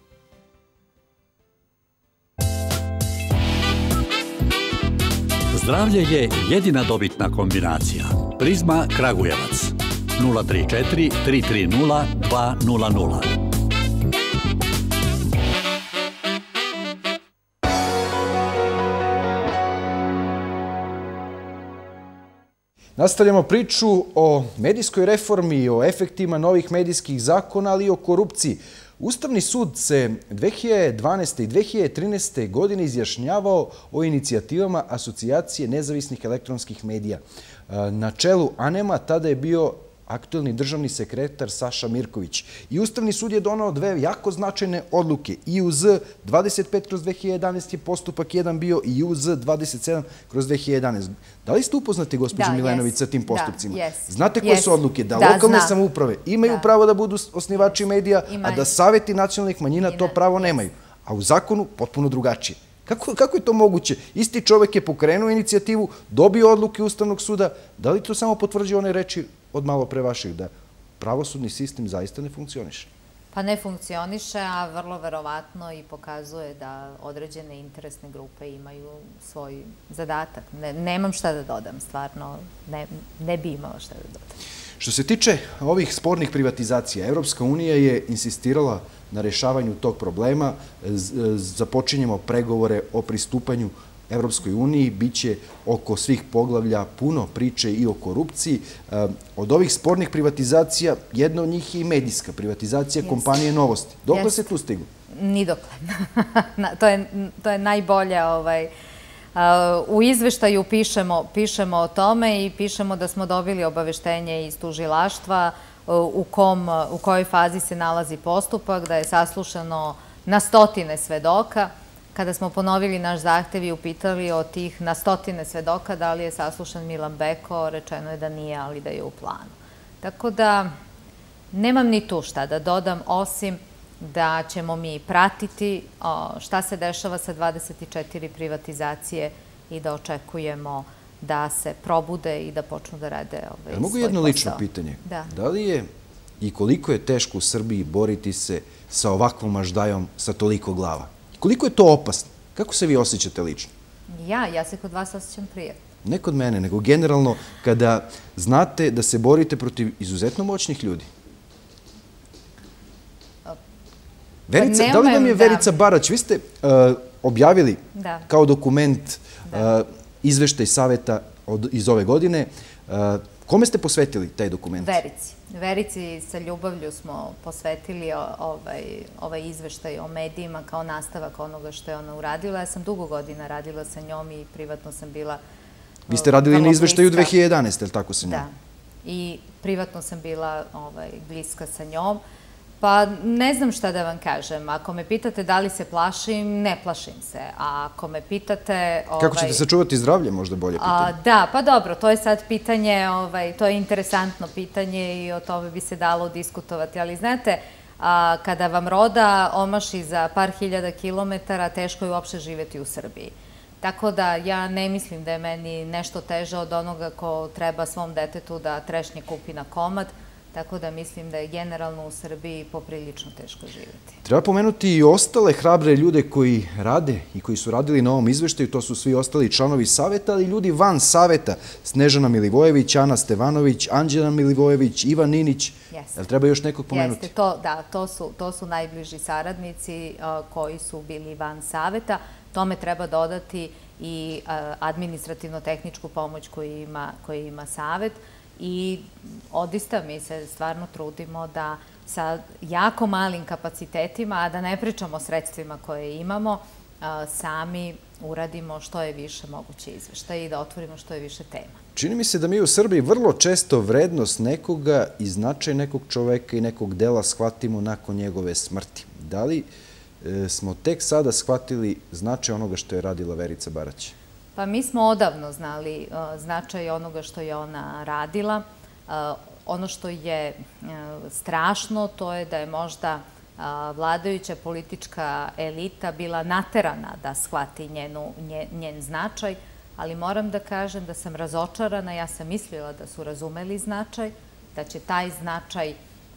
Zdravlje je jedina dobitna kombinacija. Prizma Kragujevac. nula tri četiri tri tri nula dva nula nula. Nastavljamo priču o medijskoj reformi, o efektima novih medijskih zakona, ali i o korupciji. Ustavni sud se dve hiljade dvanaeste. i dve hiljade trinaeste. godine izjašnjavao o inicijativama Asocijacije nezavisnih elektronskih medija. Na čelu A N E M-a tada je bio aktuelni državni sekretar Saša Mirković. I Ustavni sud je donao dve jako značajne odluke. I U Z dvadeset pet kroz dve hiljade jedanaeste je postupak jedan bio i U Z dvadeset sedam kroz dve hiljade jedanaeste. Da li ste upoznati, gospođo Milenović, sa tim postupcima? Znate koje su odluke? Da lokalne samouprave imaju pravo da budu osnivači medija, a da saveti nacionalnih manjina to pravo nemaju. A u zakonu potpuno drugačije. Kako je to moguće? Isti čovek je pokrenuo inicijativu, dobio odluke Ustavnog suda. Da li to samo potvrđuje one reči od malo pre vaših, da pravosudni sistem zaista ne funkcioniše? Pa ne funkcioniše, a vrlo verovatno i pokazuje da određene interesne grupe imaju svoj zadatak. Nemam šta da dodam, stvarno ne bi imala šta da dodam. Što se tiče ovih spornih privatizacija, Evropska unija je insistirala na rešavanju tog problema. Započinjemo pregovore o pristupanju Evropskoj uniji. Biće oko svih poglavlja puno priče i o korupciji. Od ovih spornih privatizacija, jedna od njih je i medijska privatizacija kompanije Novosti. Dokle se tu stiglo? Ni dokle. To je najbolje. U izveštaju pišemo o tome i pišemo da smo dobili obaveštenje iz tužilaštva u kojoj fazi se nalazi postupak, da je saslušano na stotine svedoka. Kada smo ponovili naš zahtev i upitali od tih na stotine svedoka da li je saslušan Milan Beko, rečeno je da nije, ali da je u planu. Tako da nemam ni tu šta da dodam, osim da ćemo mi pratiti šta se dešava sa dvadeset četiri privatizacije i da očekujemo da se probude i da počnu da rade svoj posao. Mogu jedno lično pitanje? Da li je i koliko je teško u Srbiji boriti se sa ovakvom aždajom sa toliko glava? Koliko je to opasno? Kako se vi osjećate lično? Ja, ja se kod vas osjećam prijatno. Ne kod mene, nego generalno kada znate da se borite protiv izuzetno moćnih ljudi. Da li vam je Verica Barać, vi ste objavili kao dokument izveštaj saveta iz ove godine. Kome ste posvetili taj dokument? Verici. Verici sa ljubavlju smo posvetili ovaj izveštaj o medijima kao nastavak onoga što je ona uradila. Ja sam dugo godina radila sa njom i privatno sam bila vrlo bliska. Vi ste radili na izveštaju dve hiljade jedanaeste, je li tako sa njom? Da. I privatno sam bila bliska sa njom. Pa ne znam šta da vam kažem. Ako me pitate da li se plašim, ne plašim se. A ako me pitate... Kako ćete sačuvati zdravlje, možda bolje pitanje? Da, pa dobro, to je sad pitanje, to je interesantno pitanje i o tome bi se dalo diskutovati. Ali znate, kada vam roda omaši za par hiljada kilometara, teško je uopšte živeti u Srbiji. Tako da ja ne mislim da je meni nešto teže od onoga ko treba svom detetu da trešnje kupi na komad. Tako da mislim da je generalno u Srbiji poprilično teško živjeti. Treba pomenuti i ostale hrabre ljude koji rade i koji su radili na ovom izveštaju. To su svi ostali članovi saveta, ali i ljudi van saveta. Snežana Milivojević, Ana Stevanović, Anđela Milivojević, Ivan Ninić. Jel treba još nekog pomenuti? Jeste, da, to su najbliži saradnici koji su bili van saveta. Tome treba dodati i administrativno-tehničku pomoć koju ima savet. I odista mi se stvarno trudimo da sa jako malim kapacitetima, a da ne pričamo o sredstvima koje imamo, sami uradimo što je više moguće izveštaja i da otvorimo što je više tema. Čini mi se da mi u Srbiji vrlo često vrednost nekoga i značaj nekog čoveka i nekog dela shvatimo nakon njegove smrti. Da li smo tek sada shvatili značaj onoga što je radila Verica Barać? Pa mi smo odavno znali značaj onoga što je ona radila. Ono što je strašno, to je da je možda vladajuća politička elita bila naterana da shvati njen značaj, ali moram da kažem da sam razočarana. Ja sam mislila da su razumeli značaj, da će taj značaj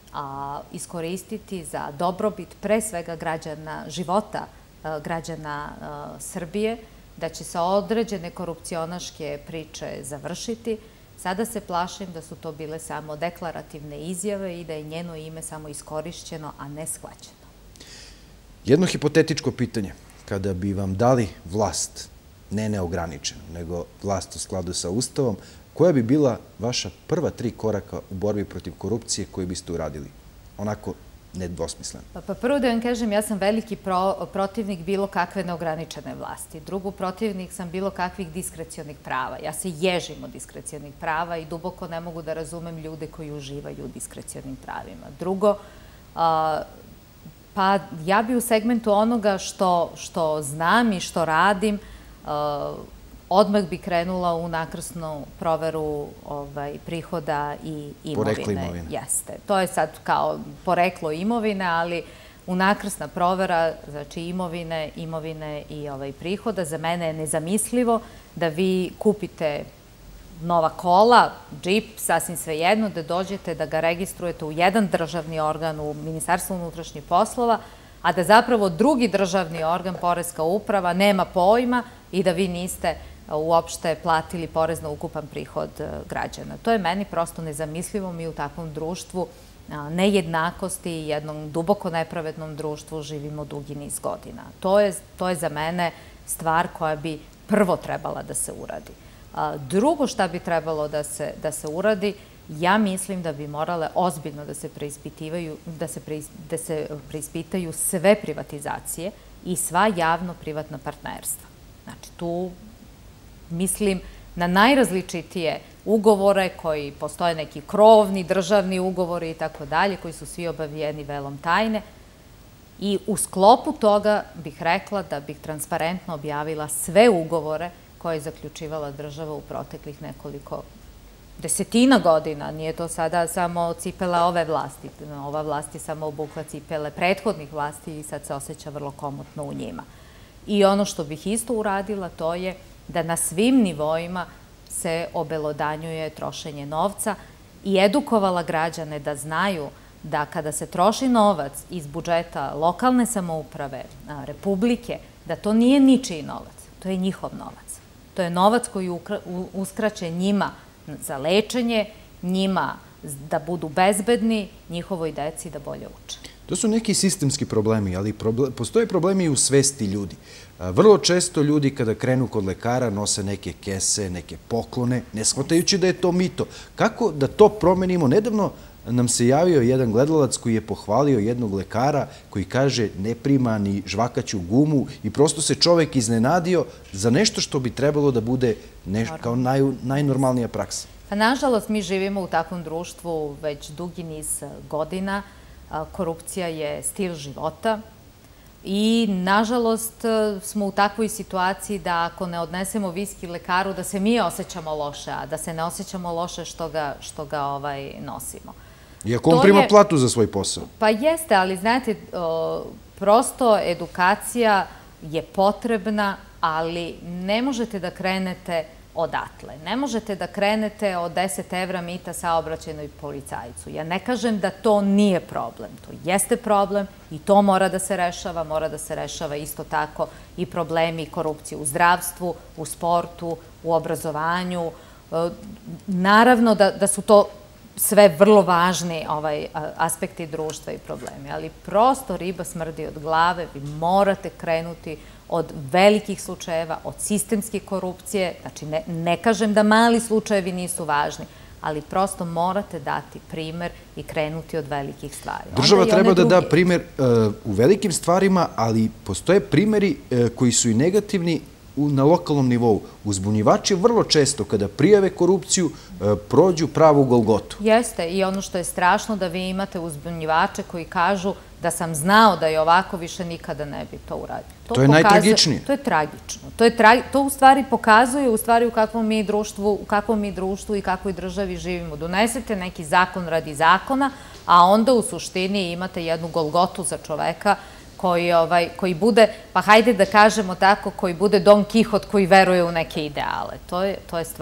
iskoristiti za dobrobit pre svega građana, života građana Srbije, da će se određene korupcionaške priče završiti. Sada se plašim da su to bile samo deklarativne izjave i da je njeno ime samo iskorišćeno, a ne shvaćeno. Jedno hipotetičko pitanje. Kada bi vam dali vlast, ne neograničenu, nego vlast u skladu sa Ustavom, koja bi bila vaša prva tri koraka u borbi protiv korupcije koje biste uradili? Onako nedvosmisleno. Pa prvo da vam kažem, ja sam veliki protivnik bilo kakve neograničene vlasti. Drugo, protivnik sam bilo kakvih diskrecionih prava. Ja se ježim od diskrecionih prava i duboko ne mogu da razumem ljude koji uživaju u diskrecionim pravima. Drugo, pa ja bi u segmentu onoga što znam i što radim, odmah bi krenula u nakrsnu proveru prihoda i imovine. Poreklo imovine. Jeste. To je sad kao poreklo imovine, ali unakrsna provera, znači imovine, imovine i prihoda. Za mene je nezamislivo da vi kupite nova kola, džip, sasvim svejedno, da dođete da ga registrujete u jedan državni organ u Ministarstvu unutrašnjih poslova, a da zapravo drugi državni organ, Poreska uprava, nema pojma i da vi niste uopšte platili porez na ukupan prihod građana. To je meni prosto nezamislivo. Mi u takvom društvu nejednakosti i jednom duboko nepravednom društvu živimo dugi niz godina. To je za mene stvar koja bi prvo trebala da se uradi. Drugo šta bi trebalo da se uradi, ja mislim da bi morale ozbiljno da se da se preispitaju sve privatizacije i sva javno-privatna partnerstva. Znači, tu mislim na najrazličitije ugovore koji postoje neki krovni, državni ugovori i tako dalje, koji su svi obavijeni velom tajne. I u sklopu toga bih rekla da bih transparentno objavila sve ugovore koje je zaključivala država u proteklih nekoliko desetina godina. Nije to sada samo cipela ove vlasti. Ova vlast je samo obukla cipele prethodnih vlasti i sad se osjeća vrlo komotno u njima. I ono što bih isto uradila, to je da na svim nivoima se obelodanjuje trošenje novca i edukovala građane da znaju da kada se troši novac iz budžeta lokalne samouprave, republike, da to nije ničiji novac, to je njihov novac. To je novac koji uskraće njima za lečenje, njima da budu bezbedni, njihovoj deci da bolje uče. To su neki sistemski problemi, ali postoje problemi i u svesti ljudi. Vrlo često ljudi kada krenu kod lekara nose neke kese, neke poklone, ne shvatajući da je to mito. Kako da to promenimo? Nedavno nam se javio jedan gledalac koji je pohvalio jednog lekara koji kaže ne prima ni žvakaću gumu i prosto se čovek iznenadio za nešto što bi trebalo da bude kao najnormalnija praksa. Pa nažalost mi živimo u takvom društvu već dugi niz godina. Korupcija je stil života i nažalost smo u takvoj situaciji da ako ne odnesemo viski lekaru da se mi osjećamo loše, a da se ne osjećamo loše što ga nosimo. Iako on prima platu za svoj posao. Pa jeste, ali znate, prosto edukacija je potrebna, ali ne možete da krenete odatle. Ne možete da krenete od deset evra mita saobraćajnoj policajcu. Ja ne kažem da to nije problem. To jeste problem i to mora da se rešava. Mora da se rešava isto tako i problemi korupcije u zdravstvu, u sportu, u obrazovanju. Naravno da su to sve vrlo važni aspekti društva i problemi, ali prosto riba smrdi od glave. Vi morate krenuti od velikih slučajeva, od sistemske korupcije. Znači, ne kažem da mali slučajevi nisu važni, ali prosto morate dati primer i krenuti od velikih stvari. Država treba da da primer u velikim stvarima, ali postoje primeri koji su i negativni na lokalnom nivou. Uzbunjivači vrlo često kada prijave korupciju prođu pravu golgotu. Jeste, i ono što je strašno da vi imate uzbunjivače koji kažu da sam znao da je ovako, više nikada ne bi to uradio. To je najtragičnije. To je tragično. To u stvari pokazuje u stvari u kakvom mi društvu, u kakvom mi društvu i kakvoj državi živimo. Donesete neki zakon radi zakona, a onda u suštini imate jednu golgotu za čoveka koji bude, pa hajde da kažemo tako, koji bude Don Kihot koji veruje u neke ideale. To je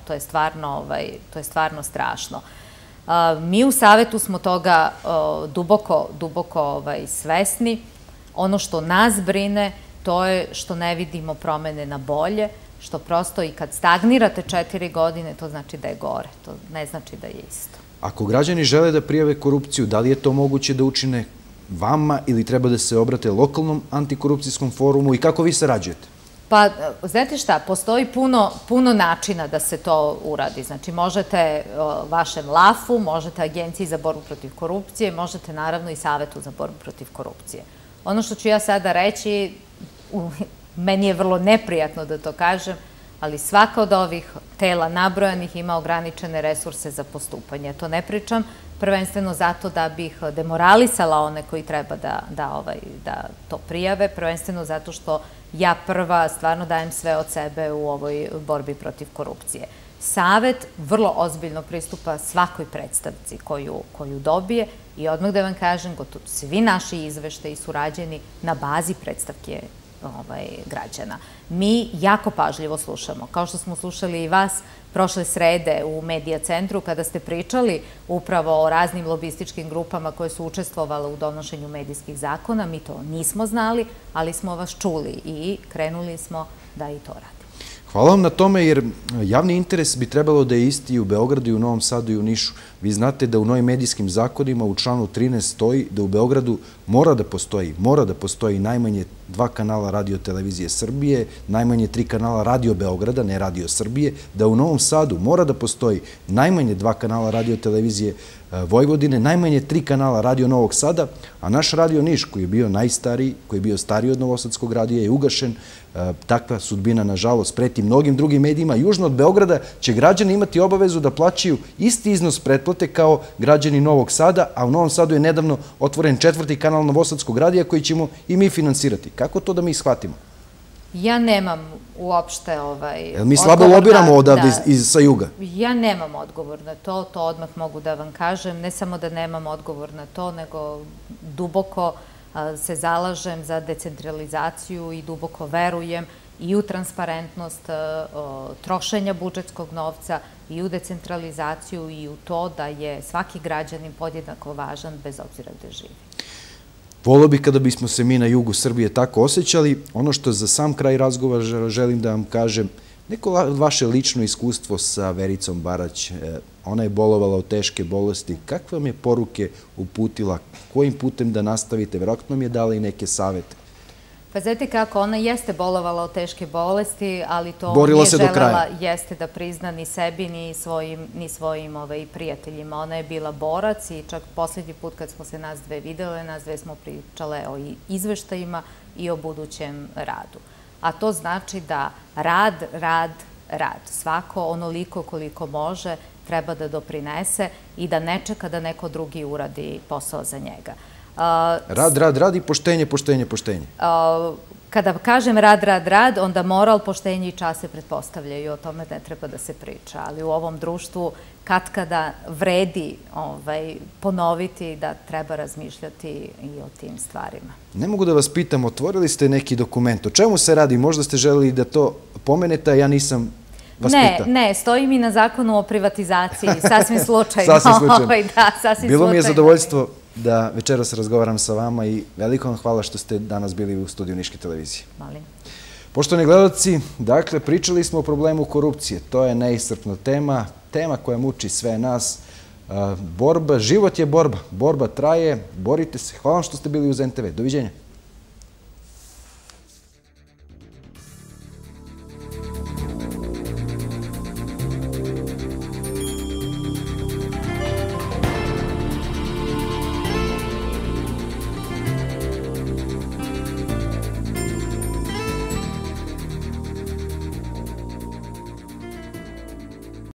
stvarno strašno. Mi u Savetu smo toga duboko, duboko svesni. Ono što nas brine, to je što ne vidimo promene na bolje, što prosto i kad stagnirate četiri godine, to znači da je gore. To ne znači da je isto. Ako građani žele da prijave korupciju, da li je to moguće da učine vama ili treba da se obrate lokalnom antikorupcijskom forumu i kako vi sarađujete? Pa, znate šta, postoji puno, puno načina da se to uradi. Znači, možete vašem lafu, možete Agenciji za borbu protiv korupcije, možete naravno i Savetu za borbu protiv korupcije. Ono što ću ja sada reći, meni je vrlo neprijatno da to kažem, ali svaka od ovih tela nabrojanih ima ograničene resurse za postupanje. To ne pričam prvenstveno zato da bih demoralisala one koji treba da, da, ovaj, da to prijave, prvenstveno zato što ja prva stvarno dajem sve od sebe u ovoj borbi protiv korupcije. Savet vrlo ozbiljno pristupa svakoj predstavci koju, koju dobije i odmah da vam kažem, gotovo svi naši izveštaji su rađeni na bazi predstavke ovaj, građana. Mi jako pažljivo slušamo, kao što smo slušali i vas prošle srede u Medija centru kada ste pričali upravo o raznim lobističkim grupama koje su učestvovale u donošenju medijskih zakona. Mi to nismo znali, ali smo vas čuli i krenuli smo da i to radimo. Hvala vam na tome, jer javni interes bi trebalo da je isti i u Beogradu i u Novom Sadu i u Nišu. Vi znate da u novim medijskim zakonima u članu trinaest stoji da u Beogradu mora da postoji, mora da postoji najmanje dva kanala Radio televizije Srbije, najmanje tri kanala Radio Beograda, ne Radio Srbije, da u Novom Sadu mora da postoji najmanje dva kanala Radio televizije Vojvodine, najmanje tri kanala Radio Novog Sada, a naš Radio Niš, koji je bio najstariji, koji je bio stariji od Novosadskog radija, je ugašen. Takva sudbina, nažalost, preti mnogim drugim medijima. Južno od Beograda će građani imati obavezu da plaćaju isti iznos pretplate kao građani Novog Sada, a u Novom Sadu je nedavno otvoren četvrti kanal Novosadskog radija koji ćemo i mi finansirati. Kako to da mi shvatimo? Ja nemam uopšte ovaj... Jel mi slabo lobiramo odavde sa juga? Ja nemam odgovor na to, to odmah mogu da vam kažem. Ne samo da nemam odgovor na to, nego duboko se zalažem za decentralizaciju i duboko verujem i u transparentnost trošenja budžetskog novca i u decentralizaciju i u to da je svaki građanin podjednako važan bez obzira gde živi. Volio bih kada bismo se mi na jugu Srbije tako osjećali. Ono što za sam kraj razgovora želim da vam kažem, neko vaše lično iskustvo sa Vericom Barać, ona je bolovala od teške bolesti. Kakve vam je poruke uputila? Kojim putem da nastavite? Vjerojatno mi je dala i neke savete. Pa znate kako, ona jeste bolovala od teške bolesti, ali to nije želela jeste da prizna ni sebi, ni svojim, ni svojim ovaj, prijateljima. Ona je bila borac i čak posljednji put kad smo se nas dve videle, nas dve smo pričale o izveštajima i o budućem radu. A to znači da rad, rad, rad. Svako onoliko koliko može treba da doprinese i da ne čeka da neko drugi uradi posao za njega. Rad, rad, rad i poštenje, poštenje, poštenje. Kada kažem rad, rad, rad, onda moral, poštenje i čast se pretpostavljaju. O tome ne treba da se priča. Ali u ovom društvu katkada vredi ponoviti da treba razmišljati i o tim stvarima. Ne mogu da vas pitam, otvorili ste neki dokument. O čemu se radi? Možda ste želeli da to pomenete, a ja nisam vas pita. Ne, ne, stoji mi na zakonu o privatizaciji. Sasvim slučajno. Sasvim slučajno. Bilo mi je zadovoljstvo da večeras razgovaram sa vama i veliko vam hvala što ste danas bili u studiju Niške televizije. Molim. Poštovani gledalci, dakle, pričali smo o problemu korupcije. To je neiscrpna tema, tema koja muči sve nas. Borba, život je borba. Borba traje, borite se. Hvala vam što ste bili uz en te ve. Doviđenja.